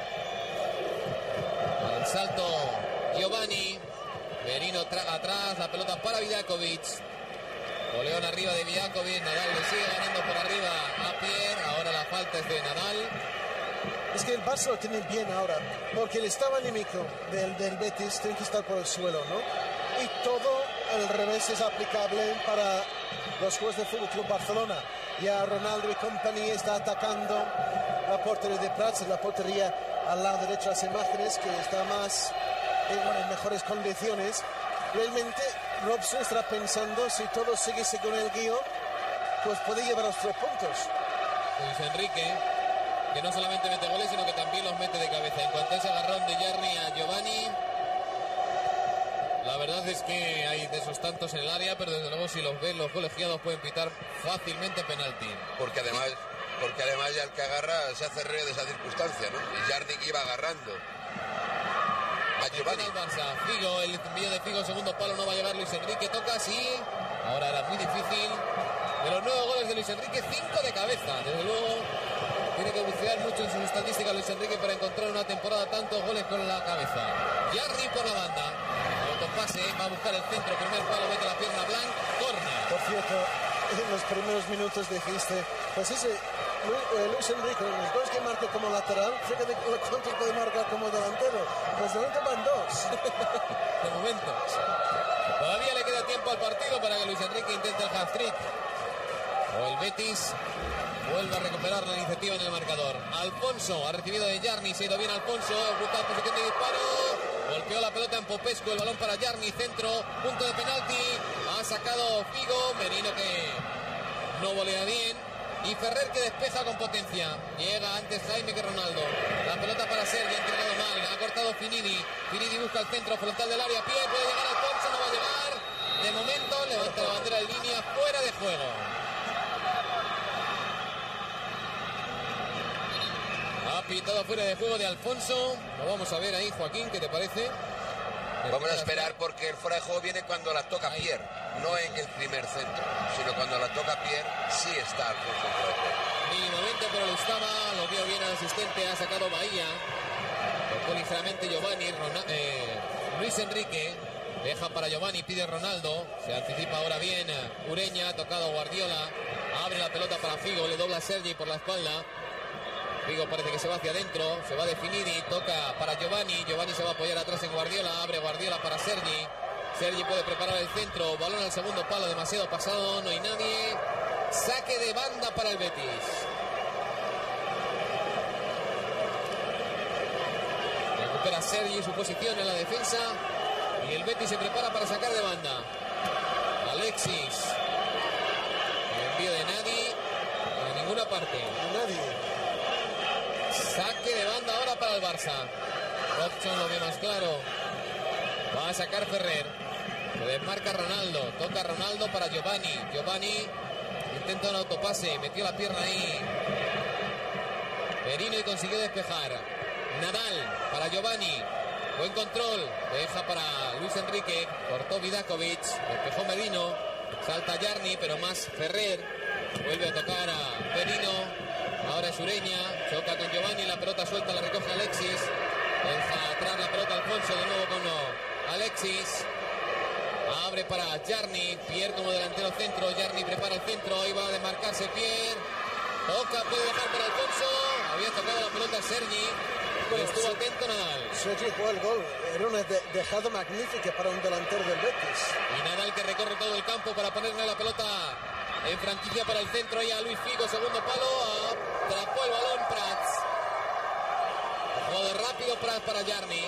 Al salto Giovanni. Merino atrás, la pelota para Vidakovic. Oleón arriba de Vidakovic, Nadal le sigue ganando por arriba a Pierre, ahora la falta es de Nadal. Es que el Barça lo tiene bien ahora, porque el estado anímico del, del Betis tiene que estar por el suelo, ¿no? Y todo al revés es aplicable para los juegos del Fútbol Club Barcelona. Ya Ronaldo y compañía está atacando la portería de Prats, la portería al lado derecho de las imágenes, que está más en, bueno, en mejores condiciones. Realmente Robson estará pensando, si todo sigue según el guión, pues puede llevar los tres puntos. Luis Enrique, que no solamente mete goles, sino que también los mete de cabeza. En cuanto a ese agarrón de Jarni a Giovanni, la verdad es que hay de esos tantos en el área, pero desde luego si los ven los colegiados pueden pitar fácilmente penalti. Porque además, porque además ya el que agarra se hace rey de esa circunstancia, ¿no? Y Jarni que iba agarrando a Giovanni. Figo, el envío de Figo, segundo palo, no va a llegar Luis Enrique, toca, sí. Ahora era muy difícil. De los nueve goles de Luis Enrique, cinco de cabeza. Desde luego tiene que bucear mucho en sus estadísticas Luis Enrique para encontrar una temporada tantos goles con la cabeza. Jarni por la banda. Autopase, va a buscar el centro, primer palo, mete la pierna Blanc, corner. Por cierto, en los primeros minutos dijiste, pues ese Luis Enrique, los dos que marca como lateral, fíjate cuántos puede marcar como delantero. Pues de momento van dos. De momento. Todavía le queda tiempo al partido para que Luis Enrique intente el hat-trick. O el Betis vuelve a recuperar la iniciativa en el marcador. Alfonso ha recibido de Jarni, se ha ido bien Alfonso, busca posición de disparo. Golpeó la pelota en Popescu, el balón para Jarni, centro, punto de penalti. Ha sacado Figo, Merino que no volea bien. Y Ferrer que despeja con potencia. Llega antes Jaime que Ronaldo. La pelota para Sergi, ha entregado mal. Ha cortado Finidi. Finidi busca el centro frontal del área. Pie, puede llegar Alfonso, no va a llegar. De momento levanta la bandera en línea, fuera de juego. Ha pitado fuera de juego de Alfonso. Lo vamos a ver ahí, Joaquín, ¿qué te parece? Vamos a esperar porque el fuera de juego viene cuando la toca ahí. Pierre, no en el primer centro, sino cuando la toca Pierre, sí está Alfonso fuera de juego. Mínimamente, pero lo estaba, lo vio bien el asistente, ha sacado Bahía. Tocó ligeramente Giovanni, Ronald, eh, Luis Enrique, deja para Giovanni, pide Ronaldo, se anticipa ahora bien Ureña, ha tocado Guardiola, abre la pelota para Figo, le dobla a Sergi por la espalda. Figo parece que se va hacia adentro, se va de Finidi, toca para Giovanni, Giovanni se va a apoyar atrás en Guardiola, abre Guardiola para Sergi, Sergi puede preparar el centro, balón al segundo palo, demasiado pasado, no hay nadie, saque de banda para el Betis. Recupera Sergi su posición en la defensa y el Betis se prepara para sacar de banda. Alexis, el envío de Nadi, en ninguna parte. Nadie. Saque de banda ahora para el Barça. Robson lo ve más claro. Va a sacar Ferrer. Se desmarca Ronaldo. Toca Ronaldo para Giovanni. Giovanni intenta un autopase. Metió la pierna ahí. Merino y consiguió despejar. Nadal para Giovanni. Buen control. Deja para Luis Enrique. Cortó Vidakovic. Despejó Merino. Salta Jarni, pero más Ferrer. Vuelve a tocar a Merino. Ahora es Ureña. Choca con Giovanni. La pelota suelta, la recoge Alexis. Deja atrás la pelota Alfonso. De nuevo con Alexis. Abre para Jarni. Pierre como delantero centro. Jarni prepara el centro. Ahí va a desmarcarse Pierre. Toca, puede dejar para Alfonso. Había tocado la pelota Sergi. Pero estuvo atento Nadal. Sergi jugó el gol. Era una de dejada magnífica para un delantero del Betis. Y Nadal que recorre todo el campo para ponerle la pelota en franquicia para el centro. Ahí a Luis Figo, segundo palo. Atrapó el balón Prats. Jugado rápido Prats para Jarni.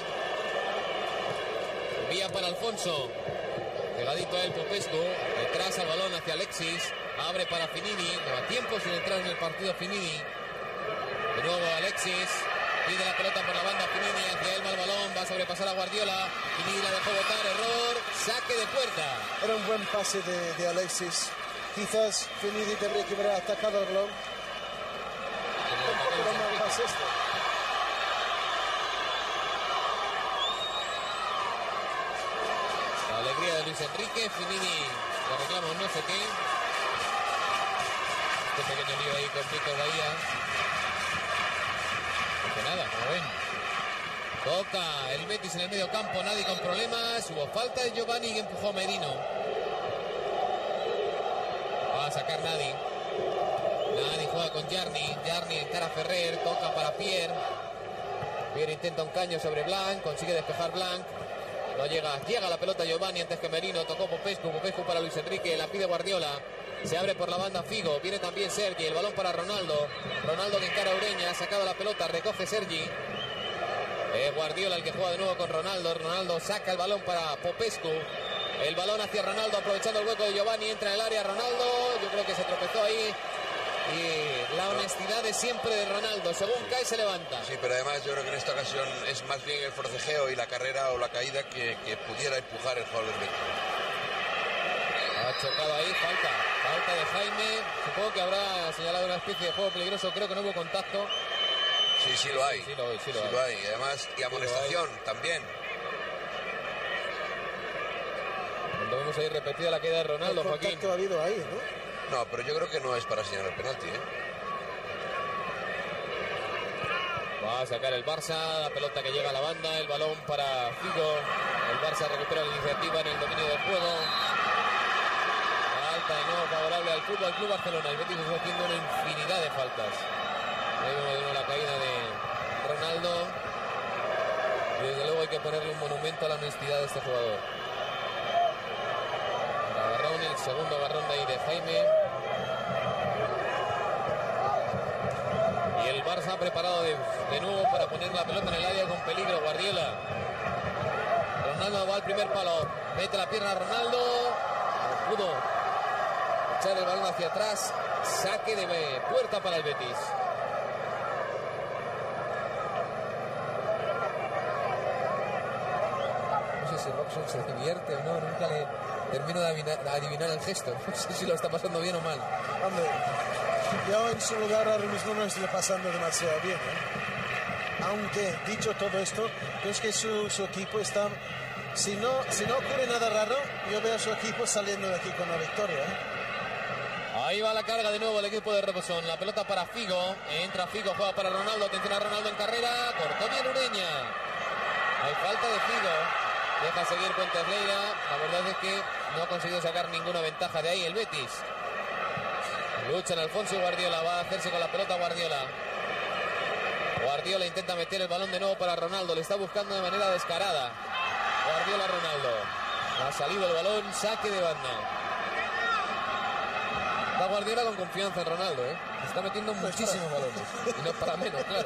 Vía para Alfonso. Pegadito a él Popescu. Detrás al balón hacia Alexis. Abre para Finidi. Lleva tiempo sin entrar en el partido Finidi. De nuevo Alexis. Pide la pelota por la banda Finidi. Hacia él va el balón. Va a sobrepasar a Guardiola. Finidi la dejó botar. Error. Saque de puerta. Era un buen pase de, de Alexis. Quizás Finidi debería que haber atacado el balón. Un poco de mal pase este. La alegría de Luis Enrique. Finidi le reclama un no sé qué. Este pequeño lío ahí con Víctor Bahía. No hace nada, como ven. Toca el Betis en el medio campo. Nadie con problemas. Hubo falta de Giovanni que empujó a Merino. Va a sacar Nadi. Nadi juega con Jarni. Jarni encara a Ferrer. Toca para Pierre. Pierre intenta un caño sobre Blanc. Consigue despejar Blanc. No llega. Llega la pelota Giovanni antes que Merino. Tocó Popescu. Popescu para Luis Enrique. La pide Guardiola. Se abre por la banda Figo. Viene también Sergi. El balón para Ronaldo. Ronaldo que encara a Ureña. Ha sacado la pelota. Recoge Sergi. Eh, Guardiola el que juega de nuevo con Ronaldo. Ronaldo saca el balón para Popescu. El balón hacia Ronaldo aprovechando el hueco de Giovanni. Entra en el área Ronaldo. Yo creo que se tropezó ahí. Y la honestidad de siempre de Ronaldo. Según cae se levanta. Sí, pero además yo creo que en esta ocasión es más bien el forcejeo y la carrera o la caída que, que pudiera empujar el jugador del Betis. Ha chocado ahí. Falta. Falta de Jaime. Supongo que habrá señalado una especie de juego peligroso. Creo que no hubo contacto. Sí, sí lo hay. Sí, sí lo hay. Sí lo sí hay. Lo hay. Y además, y amonestación sí también. Cuando vemos ahí repetida la caída de Ronaldo, Joaquín. El contacto ha habido ahí, ¿no? No, pero yo creo que no es para señalar penalti, ¿eh? Va a sacar el Barça, la pelota que llega a la banda, el balón para Figo. El Barça recupera la iniciativa en el dominio del juego. Falta de nuevo favorable al Fútbol Club Barcelona. El Betis está haciendo una infinidad de faltas. Ahí vemos de nuevo la caída de Ronaldo. Y desde luego hay que ponerle un monumento a la honestidad de este jugador. El agarrón, el segundo agarrón de ahí de Jaime. Y el Barça preparado de, de nuevo para poner la pelota en el área con peligro. Guardiola. Ronaldo va al primer palo. Mete la pierna a Ronaldo. No pudo echar el balón hacia atrás. Saque de puerta para el Betis. No sé si Robson se divierte o no. Nunca le termino de adivinar, de adivinar el gesto. No sé si lo está pasando bien o mal. Hombre, yo en su lugar ahora mismo no estoy pasando demasiado bien, ¿eh? Aunque, dicho todo esto, creo que su, su equipo está... Si no, si no ocurre nada raro, yo veo a su equipo saliendo de aquí con la victoria, ¿eh? Ahí va la carga de nuevo el equipo de Rebosón. La pelota para Figo. Entra Figo, juega para Ronaldo. Atención a Ronaldo en carrera. Cortó bien Ureña. Hay falta de Figo. Deja seguir Puentes Leira. La verdad es que no ha conseguido sacar ninguna ventaja de ahí el Betis. Luchan Alfonso y Guardiola. Va a hacerse con la pelota Guardiola. Guardiola intenta meter el balón de nuevo para Ronaldo. Le está buscando de manera descarada. Guardiola Ronaldo. Ha salido el balón. Saque de banda. Está Guardiola con confianza en Ronaldo, ¿eh? Está metiendo muchísimos balones. Y no para menos, claro.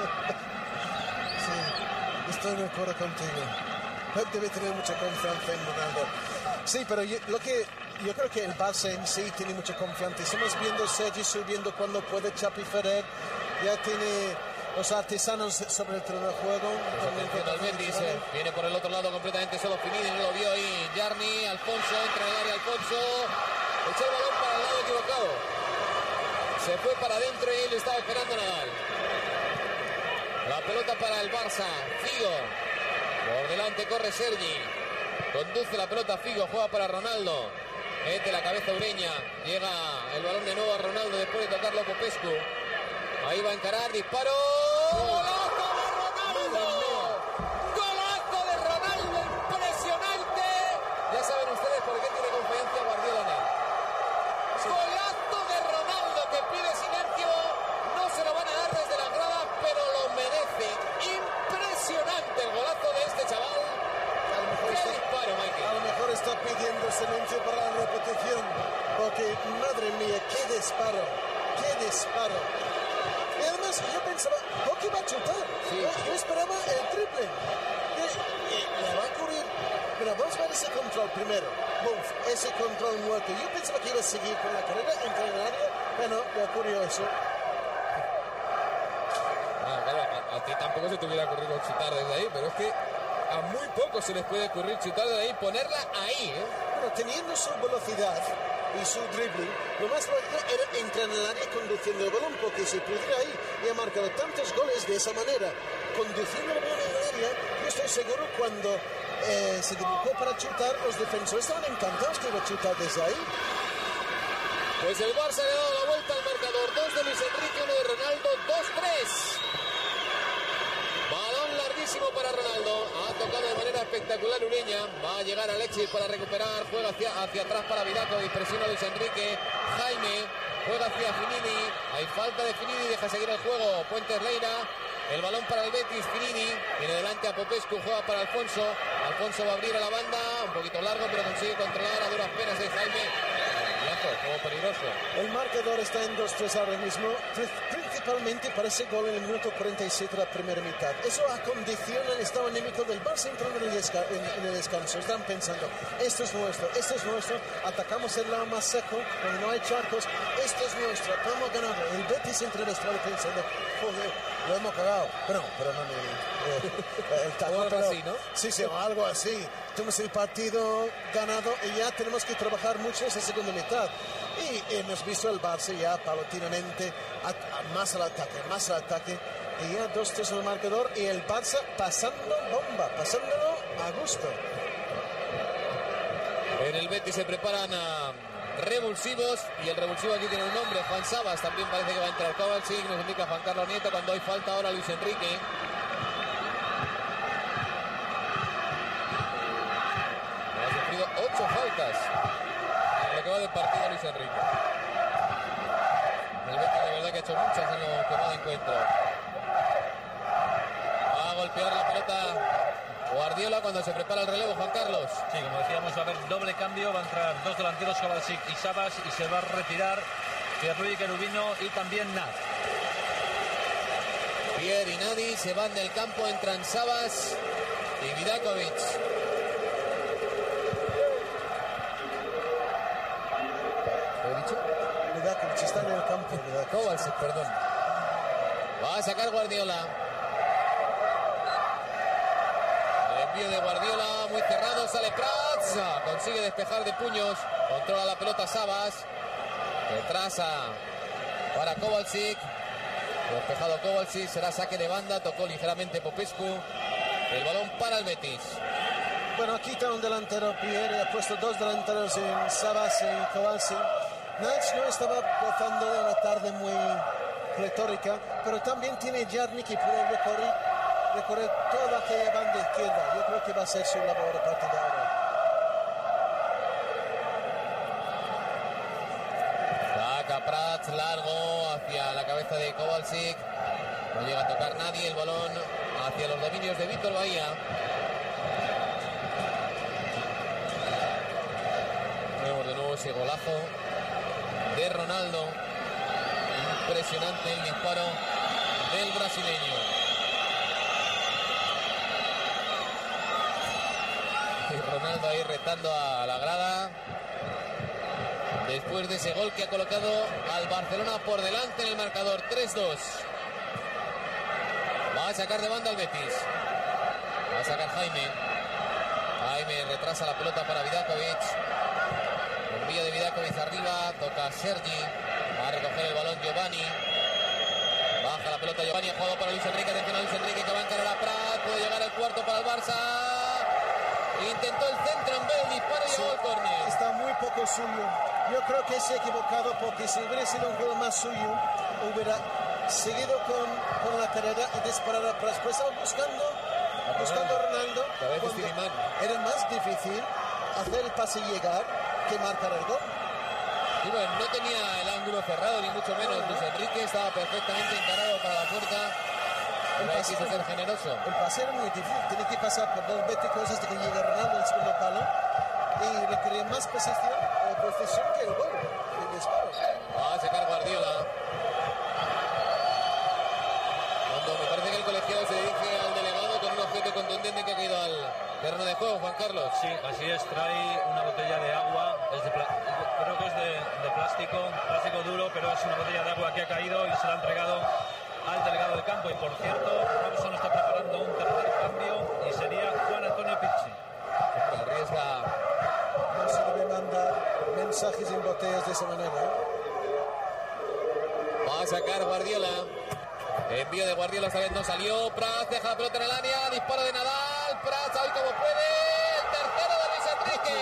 Sí, estoy de acuerdo contigo. Pep debe tener mucha confianza en Ronaldo. Sí, pero yo, lo que, yo creo que el Barça en sí tiene mucha confianza. Estamos viendo Sergi subiendo cuando puede. Xavi Ferrer ya tiene los artesanos sobre el terreno de juego. Atención al Betis, eh. Viene por el otro lado completamente solo Finidi. No lo vio ahí Jarni. Alfonso entra en el área. Alfonso echó el balón para el lado equivocado. Se fue para adentro y él estaba esperando Nadal. La pelota para el Barça. Figo. Por delante corre Sergi. Conduce la pelota Figo. Juega para Ronaldo. Mete la cabeza Ureña. Llega el balón de nuevo a Ronaldo después de tocarlo a Popescu. Ahí va a encarar, disparo. ¡Golazo de Ronaldo! ¡Golazo de Ronaldo! ¡Impresionante! Ya saben ustedes por qué tiene confianza Guardiola en él. ¡Golazo de Ronaldo que pide silencio! No se lo van a dar desde las gradas, pero lo merece. Impresionante el golazo de este chaval. A lo mejor ¡Qué está, disparo, Michael! a lo mejor está pidiendo silencio para la repetición, porque madre mía, qué disparo, qué disparo. Y además yo pensaba, Hockey va a chutar. Sí. Yo, yo esperaba el triple. Y, y le va a ocurrir. Pero vamos a ver ese control primero. Buf, ese control muerto. Yo pensaba que iba a seguir con la carrera entre el área. Bueno, le ocurrió eso. Ah, claro, a, a ti tampoco se te hubiera ocurrido chutar desde ahí, pero es que a muy pocos se les puede ocurrir chutar desde ahí, ponerla ahí, ¿eh? Bueno, teniendo su velocidad y su dribbling, lo más lógico era entrar en el área conduciendo el balón, porque se pudiera ahí y ha marcado tantos goles de esa manera, conduciendo el balón en el área. Yo estoy seguro cuando eh, se dibujó para chutar, los defensores estaban encantados que iba a chutar desde ahí. Pues el Barça le ha dado la vuelta al marcador. Dos de Luis Enrique, uno de Ronaldo, dos tres. Balón larguísimo para Ronaldo. Ha tocado de manera espectacular Ureña. Va a llegar Alexis para recuperar. Juega hacia, hacia atrás para Vidakovic. Presiona Luis Enrique. Jaime juega hacia Finidi. Hay falta de Finidi. Deja seguir el juego. Puentes Leira. El balón para el Betis. Finidi. Viene delante a Popescu. Juega para Alfonso. Alfonso va a abrir a la banda. Un poquito largo, pero consigue controlar a duras penas de Jaime. Como peligroso. El marcador está en dos tres ahora mismo, principalmente para ese gol en el minuto cuarenta y siete de la primera mitad. Eso acondiciona el estado anímico del Barça entrando en el, desca en, en el descanso. Están pensando, esto es nuestro, esto es nuestro, atacamos el lado más seco, donde no hay charcos, esto es nuestro, podemos ganar. El Betis entre el estrado pensando, joder, lo hemos cagado. Pero no, pero no, el, el taco, algo así, ¿no? Sí, sí, algo así. Tenemos el partido ganado y ya tenemos que trabajar mucho esa segunda mitad. Y hemos visto el Barça ya paulatinamente a, a más al ataque, más al ataque. Y ya dos tres en el marcador y el Barça pasando bomba, pasándolo a gusto. En el Betis se preparan a revulsivos y el revulsivo aquí tiene un nombre, Juan Sabas. También parece que va a entrar Kovacic, nos indica Juan Carlos Nieto cuando hay falta ahora Luis Enrique. Ha sufrido ocho faltas en lo que va del partido Luis Enrique. El Betis de verdad que ha hecho muchas en lo que va de encuentro. Va a golpear la pelota Guardiola cuando se prepara el relevo, Juan Carlos. Sí, como decíamos, va a haber doble cambio. Va a entrar dos delanteros, Kovacic y Sabas, y se va a retirar Pierluigi Cherubino y también Nad. Pierre y Nadi se van del campo, entran Sabas y Vidakovic. ¿Lo he dicho? Vidakovic está en el campo. Kovacic, perdón. Va a sacar Guardiola. De Guardiola, muy cerrado, sale Prats, consigue despejar de puños, controla la pelota Sabas, retrasa para Kovacic, despejado Kovacic, será saque de banda, tocó ligeramente Popescu, el balón para el Betis. Bueno, aquí está un delantero, Pierre, ha puesto dos delanteros en Sabas y Kovacic. Nats no estaba gozando de una tarde muy pletórica, pero también tiene Jarni que puede recorrer recorrer toda aquella banda izquierda. Yo creo que va a ser su labor a partir de ahora. Saca Prats largo hacia la cabeza de Kovacic. No llega a tocar nadie. El balón hacia los dominios de Víctor Bahía. Vemos de nuevo ese golazo de Ronaldo. Impresionante el disparo del brasileño. Ronaldo ahí retando a la grada después de ese gol que ha colocado al Barcelona por delante en el marcador. Tres dos. Va a sacar de banda al Betis. Va a sacar Jaime. Jaime retrasa la pelota para Vidakovic. Envío de Vidakovic arriba. Toca Sergi. Va a recoger el balón Giovanni. Baja la pelota Giovanni. Ha jugado para Luis Enrique. Atención a Luis Enrique que va a encarar a Prat. Puede llegar el cuarto para el Barça. Intentó el centro en vez, disparo y llegó el córner. Está muy poco poco suyo. Yo creo que se ha equivocado porque si hubiera sido un juego más suyo, hubiera seguido con, con la carrera y disparar a Prats. Pues estaba buscando, buscando a Ronaldo. Era más difícil hacer el pase y llegar que marcar el gol. Y bueno, no tenía el ángulo cerrado, ni mucho menos. Luis Enrique estaba perfectamente encarado para la puerta. El pase quiso ser generoso. El pase era muy difícil. Tiene que pasar por dos béticos hasta que llegue Ronaldo al segundo palo. Y requería más precisión, eh, precisión que el gol. El disparo. Va a sacar Guardiola. Cuando me parece que el colegiado se dirige al delegado con un objeto contundente que ha caído al terreno de juego, Juan Carlos. Sí, así es. Trae una botella de agua. Es de creo que es de, de plástico, plástico duro, pero es una botella de agua que ha caído y se la ha entregado al delegado de campo. Y por cierto, Robson está preparando un tercer cambio y sería Juan Antonio Pizzi. Arriesga. No se debe mandar mensajes en botellas de esa manera, ¿eh? Va a sacar Guardiola. Envío de Guardiola, esta vez no salió. Prats deja la pelota en el área. Disparo de Nadal. Prats ahí como puede. El tercero de Luis Enrique.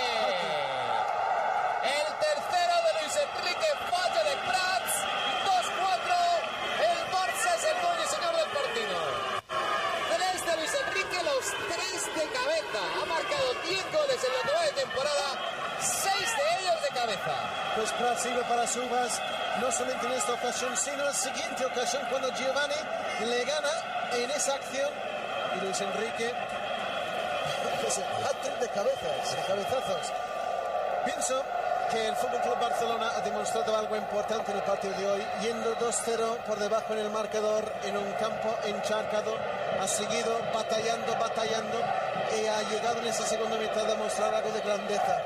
El tercero de Luis Enrique. Fallo de Prats. dos cuatro. El Barça es el dueño y señor del partido. Tres de Luis Enrique, los tres de cabeza. Ha marcado diez goles en lo que va de temporada. Seis de ellos de cabeza. Pues Prats sirve para Subas. No solamente en esta ocasión, sino en la siguiente ocasión cuando Giovanni le gana en esa acción. Y Luis Enrique, pues hat-trick de cabezas, de cabezazos. Pienso que el F C Barcelona ha demostrado algo importante en el partido de hoy, yendo dos cero por debajo en el marcador, en un campo encharcado, ha seguido batallando, batallando, y ha llegado en esa segunda mitad a mostrar algo de grandeza.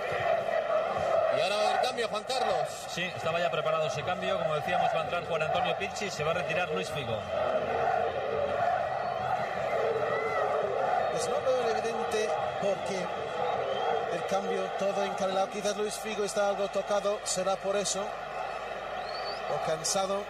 Y ahora el cambio, Juan Carlos. Sí, estaba ya preparado ese cambio. Como decíamos, va a entrar Juan Antonio Pizzi y se va a retirar Luis Figo. Pues no veo evidente porque el cambio todo encarrilado. Quizás Luis Figo está algo tocado, será por eso. O cansado.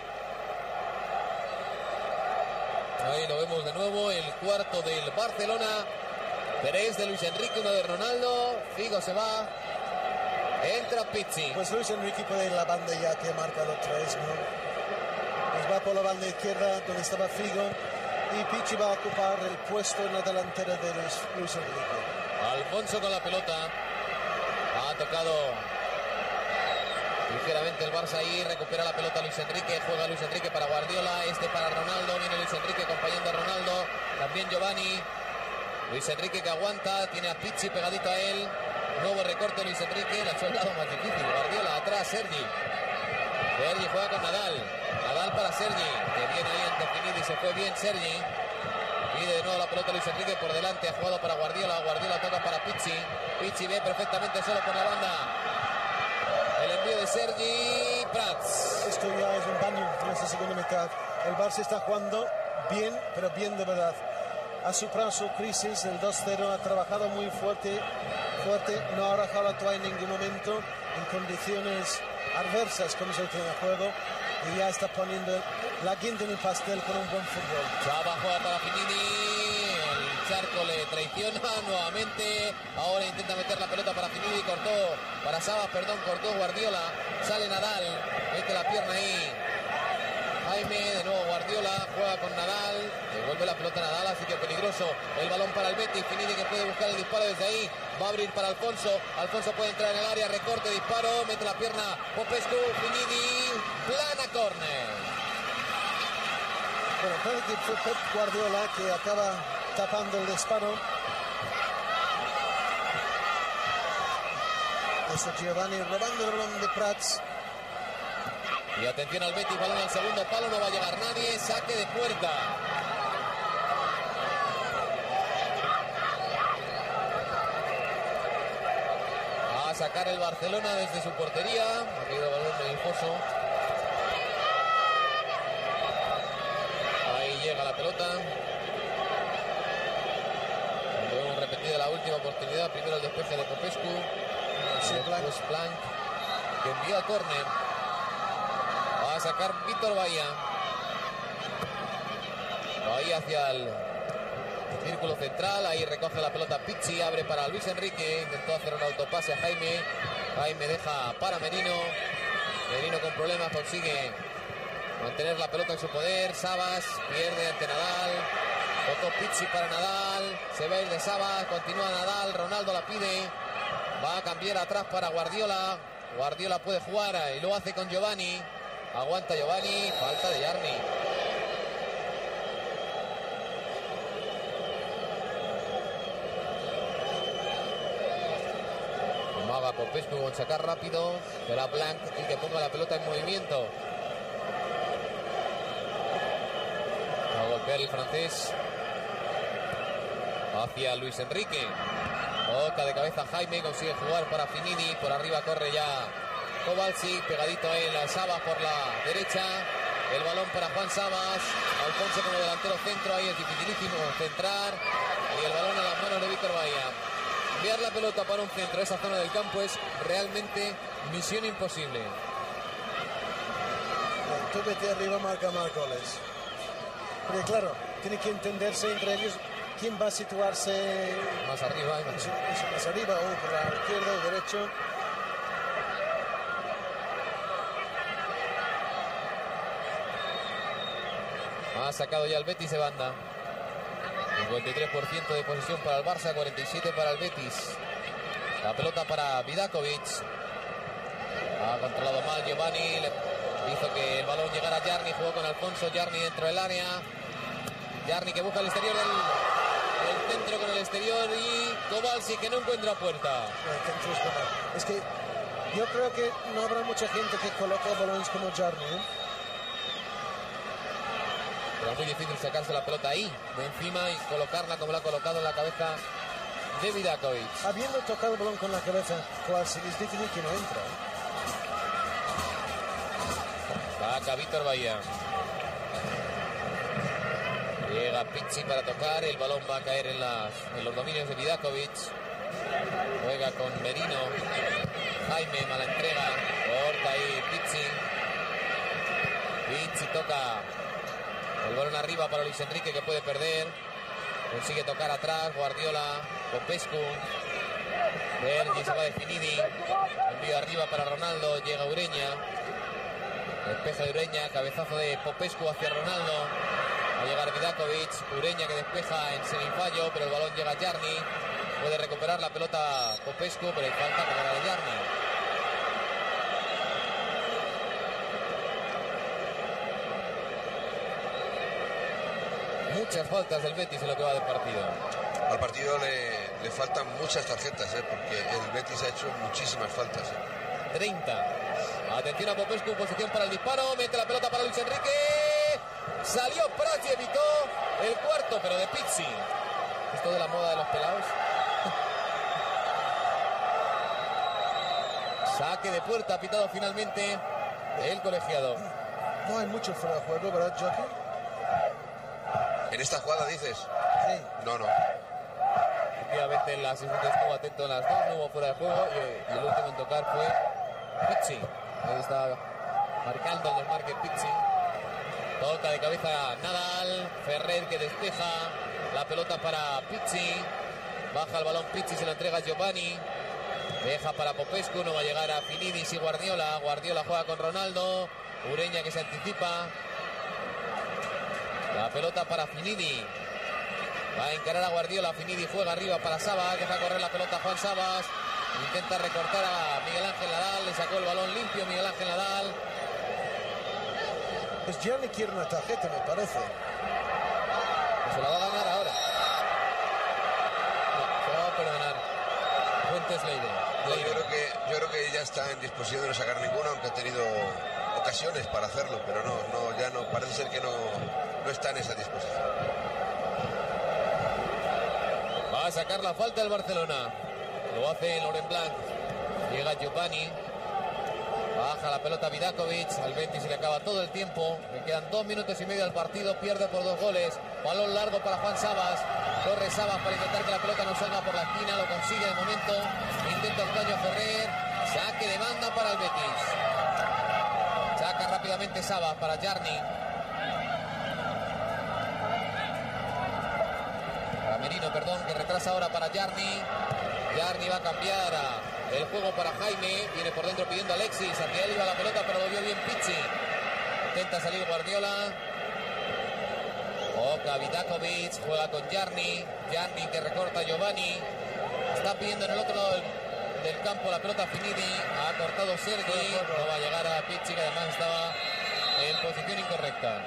Ahí lo vemos de nuevo, el cuarto del Barcelona. Tres de Luis Enrique, uno de Ronaldo. Figo se va. Entra Pizzi. Pues Luis Enrique puede ir a la banda ya que ha marcado tres, ¿no? Pues va por la banda izquierda donde estaba Figo y Pizzi va a ocupar el puesto en la delantera de Luis, Luis Enrique. Alfonso con la pelota. Ha tocado ligeramente el Barça ahí. Recupera la pelota Luis Enrique. Juega Luis Enrique para Guardiola. Este para Ronaldo. Viene Luis Enrique acompañando a Ronaldo. También Giovanni. Luis Enrique que aguanta. Tiene a Pizzi pegadito a él. Nuevo recorte Luis Enrique, la ha hecho el lado más difícil. Guardiola atrás, Sergi. Sergi juega con Nadal. Nadal para Sergi, que viene ahí ante Finidi, se fue bien Sergi. Pide de nuevo la pelota Luis Enrique por delante, ha jugado para Guardiola. Guardiola toca para Pizzi. Pizzi ve perfectamente solo por la banda. El envío de Sergi. Prats. Esto ya es un baño en esta segunda mitad. El Barça está jugando bien, pero bien de verdad. Ha superado su crisis, el dos cero, ha trabajado muy fuerte, fuerte, no ha arrojado la toalla en ningún momento, en condiciones adversas como se dice en el juego, y ya está poniendo la guinda en el pastel con un buen fútbol. Chava juega para Finidi, el Charco le traiciona nuevamente, ahora intenta meter la pelota para Finidi, cortó, para Sabas, perdón, cortó Guardiola, sale Nadal, mete la pierna ahí. Jaime, de nuevo Guardiola, juega con Nadal, devuelve la pelota a Nadal, así que peligroso el balón para el Betis. Finidi que puede buscar el disparo desde ahí, va a abrir para Alfonso, Alfonso puede entrar en el área, recorte, disparo, mete la pierna, Popescu, Finidi, plana córner. Bueno, parece que fue Pep Guardiola que acaba tapando el disparo. Eso Giovanni robando el balón de Prats. Y atención al Betis, balón al segundo palo, no va a llegar nadie, saque de puerta. Va a sacar el Barcelona desde su portería, ha caído el balón en el foso. Ahí llega la pelota. Cuando hemos repetido la última oportunidad, primero el despeje de Popescu, sí, después Planck, que envía a córner. Va a sacar Víctor Bahía. Bahía hacia el círculo central. Ahí recoge la pelota Pizzi. Abre para Luis Enrique. Intentó hacer un autopase a Jaime. Jaime deja para Merino. Merino con problemas consigue mantener la pelota en su poder. Sabas pierde ante Nadal. Tocó Pizzi para Nadal. Se va a ir de Sabas. Continúa Nadal. Ronaldo la pide. Va a cambiar atrás para Guardiola. Guardiola puede jugar y lo hace con Giovanni. Aguanta Giovanni. Falta de Jarni. Maga Popescu con sacar rápido. Será Blanc y que ponga la pelota en movimiento. Va a golpear el francés hacia Luis Enrique. Toca de cabeza Jaime, consigue jugar para Finidi. Por arriba corre ya Kowalski, pegadito a él, Sabas por la derecha. El balón para Juan Sabas. Alfonso como delantero centro, ahí es dificilísimo centrar. Y el balón a las manos de Víctor Bahía. Enviar la pelota para un centro, esa zona del campo es realmente misión imposible. Tú vete arriba, marca más goles. Porque claro, tiene que entenderse entre ellos quién va a situarse más arriba, más, más arriba o por la izquierda o derecho. Ha sacado ya el Betis de banda. cincuenta y tres por ciento de posesión para el Barça, cuarenta y siete por ciento para el Betis. La pelota para Vidakovic. Ha controlado mal Giovanni. Le hizo que el balón llegara a Jarni. Jugó con Alfonso. Jarni dentro del área. Jarni que busca el exterior del, del centro con el exterior. Y Kowalski que no encuentra puerta. Es que yo creo que no habrá mucha gente que coloque balones como Jarni, ¿eh? Pero es muy difícil sacarse la pelota ahí, de encima, y colocarla como la ha colocado en la cabeza de Vidakovic. Habiendo tocado el balón con la cabeza, Kowalski es difícil que no entra. Saca Víctor Bahía. Llega Pizzi para tocar, el balón va a caer en, las, en los dominios de Vidakovic. Juega con Merino. Jaime, mala entrega. Corta ahí Pizzi. Pizzi toca. El balón arriba para Luis Enrique que puede perder. Consigue tocar atrás. Guardiola. Popescu. Sergi se va de Finidi. Envío arriba para Ronaldo. Llega Ureña. Despeja de Ureña. Cabezazo de Popescu hacia Ronaldo. Va a llegar Vidakovic. Ureña que despeja en semifallo. Pero el balón llega a Jarni. Puede recuperar la pelota Popescu. Pero hay falta para la de Jarni. Muchas faltas del Betis en lo que va del partido. Al partido le, le faltan muchas tarjetas, ¿eh? Porque el Betis ha hecho muchísimas faltas. ¿eh? treinta. Atención a Popescu, posición para el disparo. Mete la pelota para Luis Enrique. Salió Prats y evitó el cuarto, pero de Pizzi. Esto de la moda de los pelados. Saque de puerta, pitado finalmente el colegiado. No hay mucho fuera de juego, ¿verdad, Joaquín? ¿En esta jugada dices? Sí. No, no. Efectivamente, el asistente estuvo atento en las dos, no hubo fuera de juego y, y el último en tocar fue Pizzi. Ahí está marcando el desmarque Pizzi. Toca de cabeza Nadal. Ferrer que despeja la pelota para Pizzi. Baja el balón Pizzi, se lo entrega a Giovanni. Deja para Popescu, no va a llegar a Finidis y Guardiola. Guardiola juega con Ronaldo. Ureña que se anticipa. La pelota para Finidi. Va a encarar a Guardiola. Finidi juega arriba para Sabas. Deja correr la pelota Juan Sabas. Intenta recortar a Miguel Ángel Nadal. Le sacó el balón limpio Miguel Ángel Nadal. Pues Gianni quiere una tarjeta, me parece. Pues se la va a ganar ahora. Se la va a perdonar. Fuentes Leire. No, yo, creo que, yo creo que ya está en disposición de no sacar ninguna, aunque ha tenido ocasiones para hacerlo, pero no, no, ya no, parece ser que no, no está en esa disposición. Va a sacar la falta el Barcelona. Lo hace Laurent Blanc. Llega Giovanni. Baja la pelota Vidakovic. Al Betis se le acaba todo el tiempo. Le quedan dos minutos y medio al partido. Pierde por dos goles. Balón largo para Juan Sabas. Corre Sabas para intentar que la pelota no salga por la esquina. Lo consigue de momento. Intenta el daño Ferrer. Saque de banda para el Betis. Saca rápidamente Sabas para Jarni. Para Merino, perdón, que retrasa ahora para Jarni. Jarni va a cambiar a el juego para Jaime. Viene por dentro pidiendo a Alexis. Hacia él iba la pelota, pero lo vio bien Pizzi. Intenta salir Guardiola. Oka Vidakovic. Juega con Jarni. Jarni que recorta a Giovanni. Está pidiendo en el otro lado del, del campo la pelota Finidi. Ha cortado Sergi. No va a llegar a Pizzi, que además estaba en posición incorrecta.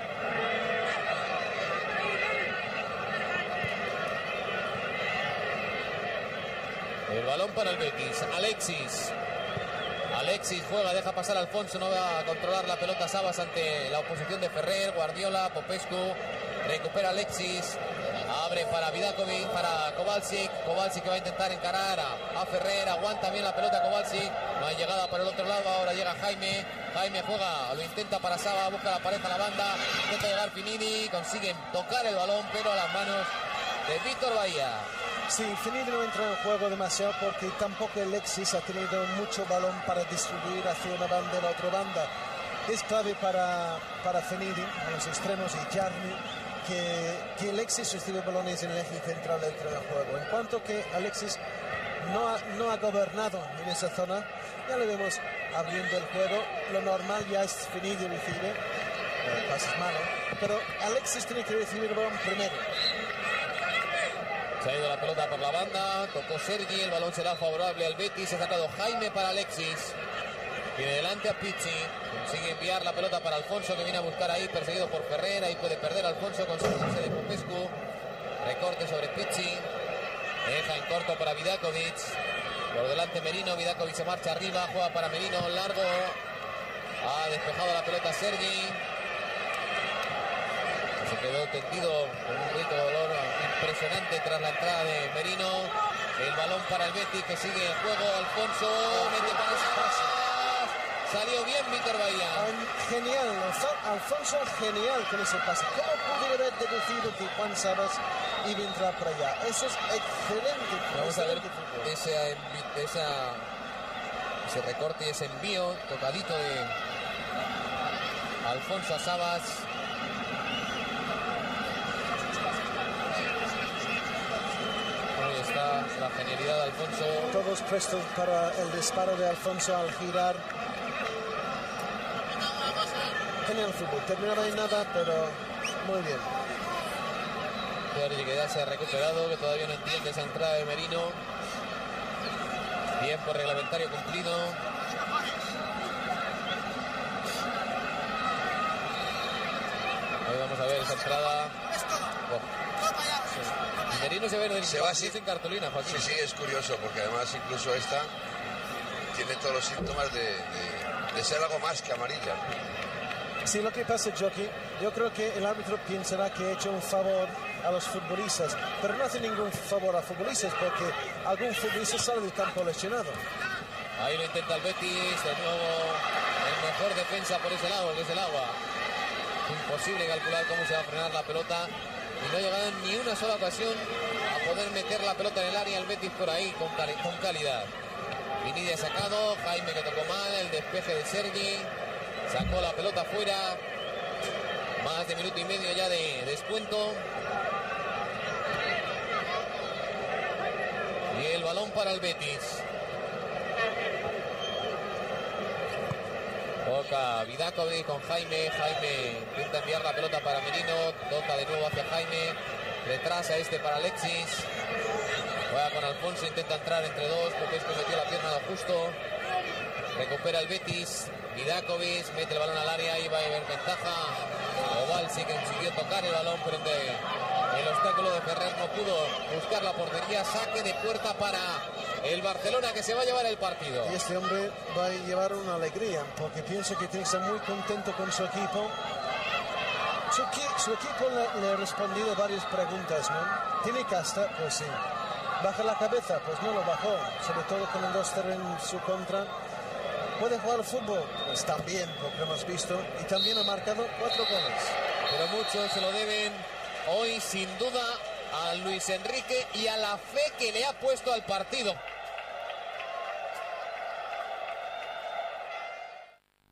El balón para el Betis. Alexis. Alexis juega, deja pasar a Alfonso. No va a controlar la pelota Sabas ante la oposición de Ferrer. Guardiola, Popescu. Recupera Alexis. Abre para Vidakovic, para Kowalczyk. Kowalczyk que va a intentar encarar a, a Ferrer. Aguanta bien la pelota Kowalczyk. No hay llegada por el otro lado. Ahora llega Jaime. Jaime juega, lo intenta para Saba. Busca la pareja a la banda. Intenta llegar Finidi. Consiguen tocar el balón, pero a las manos de Víctor Bahía. Sí, Finidi no entra en el juego demasiado porque tampoco Alexis ha tenido mucho balón para distribuir hacia una banda y la otra banda. Es clave para, para Finidi, a los extremos, y Jarni, que, que Alexis recibe balones en el eje central dentro del juego. En cuanto que Alexis no ha, no ha gobernado en esa zona, ya le vemos abriendo el juego. Lo normal ya es Finidi recibe, eh, pases malo, pero Alexis tiene que recibir el balón primero. Se ha ido la pelota por la banda, tocó Sergi, el balón será favorable al Betis, ha sacado Jaime para Alexis. Y de delante a Pizzi, consigue enviar la pelota para Alfonso, que viene a buscar ahí, perseguido por Ferrer, ahí puede perder Alfonso, consigue irse de Popescu. Recorte sobre Pizzi, deja en corto para Vidakovic. Por delante Merino, Vidakovic se marcha arriba, juega para Merino, largo. Ha despejado la pelota Sergi. Se quedó tendido con un grito de dolor impresionante tras la entrada de Merino. El balón para el Betis, que sigue el juego. Alfonso mete para Sabas. Salió bien Víctor Bahía. Genial, Alfonso genial con ese pase. ¿Cómo pudo haber deducido que Juan Sabas iba a entrar para allá? Eso es excelente. Vamos a ver excelente ese, esa, ese recorte y ese envío tocadito de Alfonso a Sabas. Ahí está la genialidad de Alfonso. Todos prestos para el disparo de Alfonso al girar. Genial fútbol, terminaba en nada, pero muy bien. Sergi, que ya se ha recuperado, que todavía no entiende esa entrada de Merino. Tiempo reglamentario cumplido. Ahí vamos a ver esa entrada. Oh. Merino se ve del se va sin cartulina, Joaquín. Sí, sí, es curioso, porque además incluso esta tiene todos los síntomas de, de, de ser algo más que amarilla. Sí, lo que pasa, Jockey, yo creo que el árbitro pensará que ha hecho un favor a los futbolistas, pero no hace ningún favor a futbolistas porque algún futbolista sale del campo lesionado. Ahí lo intenta el Betis, de nuevo el mejor defensa por ese lado, que es el agua. Imposible calcular cómo se va a frenar la pelota y no ha llegado en ni una sola ocasión a poder meter la pelota en el área el Betis por ahí con, cali con calidad. Vinidi ha sacado, Jaime que tocó mal, el despeje de Sergi. Sacó la pelota fuera. Más de minuto y medio ya de descuento. Y el balón para el Betis. Toca Vidakovic con Jaime. Jaime intenta enviar la pelota para Merino. Toca de nuevo hacia Jaime. Retrasa este para Alexis. Juega con Alfonso. Intenta entrar entre dos. Popescu metió la pierna de justo. Recupera el Betis. Vidakovic mete el balón al área y va a haber ventaja. Oval sí que consiguió tocar el balón, pero el obstáculo de Ferrer no pudo buscar la portería. Saque de puerta para el Barcelona, que se va a llevar el partido. Y este hombre va a llevar una alegría, porque pienso que tiene que estar muy contento con su equipo. Su, su equipo le, le ha respondido varias preguntas, ¿no? ¿Tiene casta? Pues sí. ¿Baja la cabeza? Pues no lo bajó, sobre todo con el dos cero en su contra. ¿Puede jugar al fútbol? Pues también, porque lo hemos visto. Y también ha marcado cuatro goles. Pero muchos se lo deben hoy, sin duda, a Luis Enrique y a la fe que le ha puesto al partido.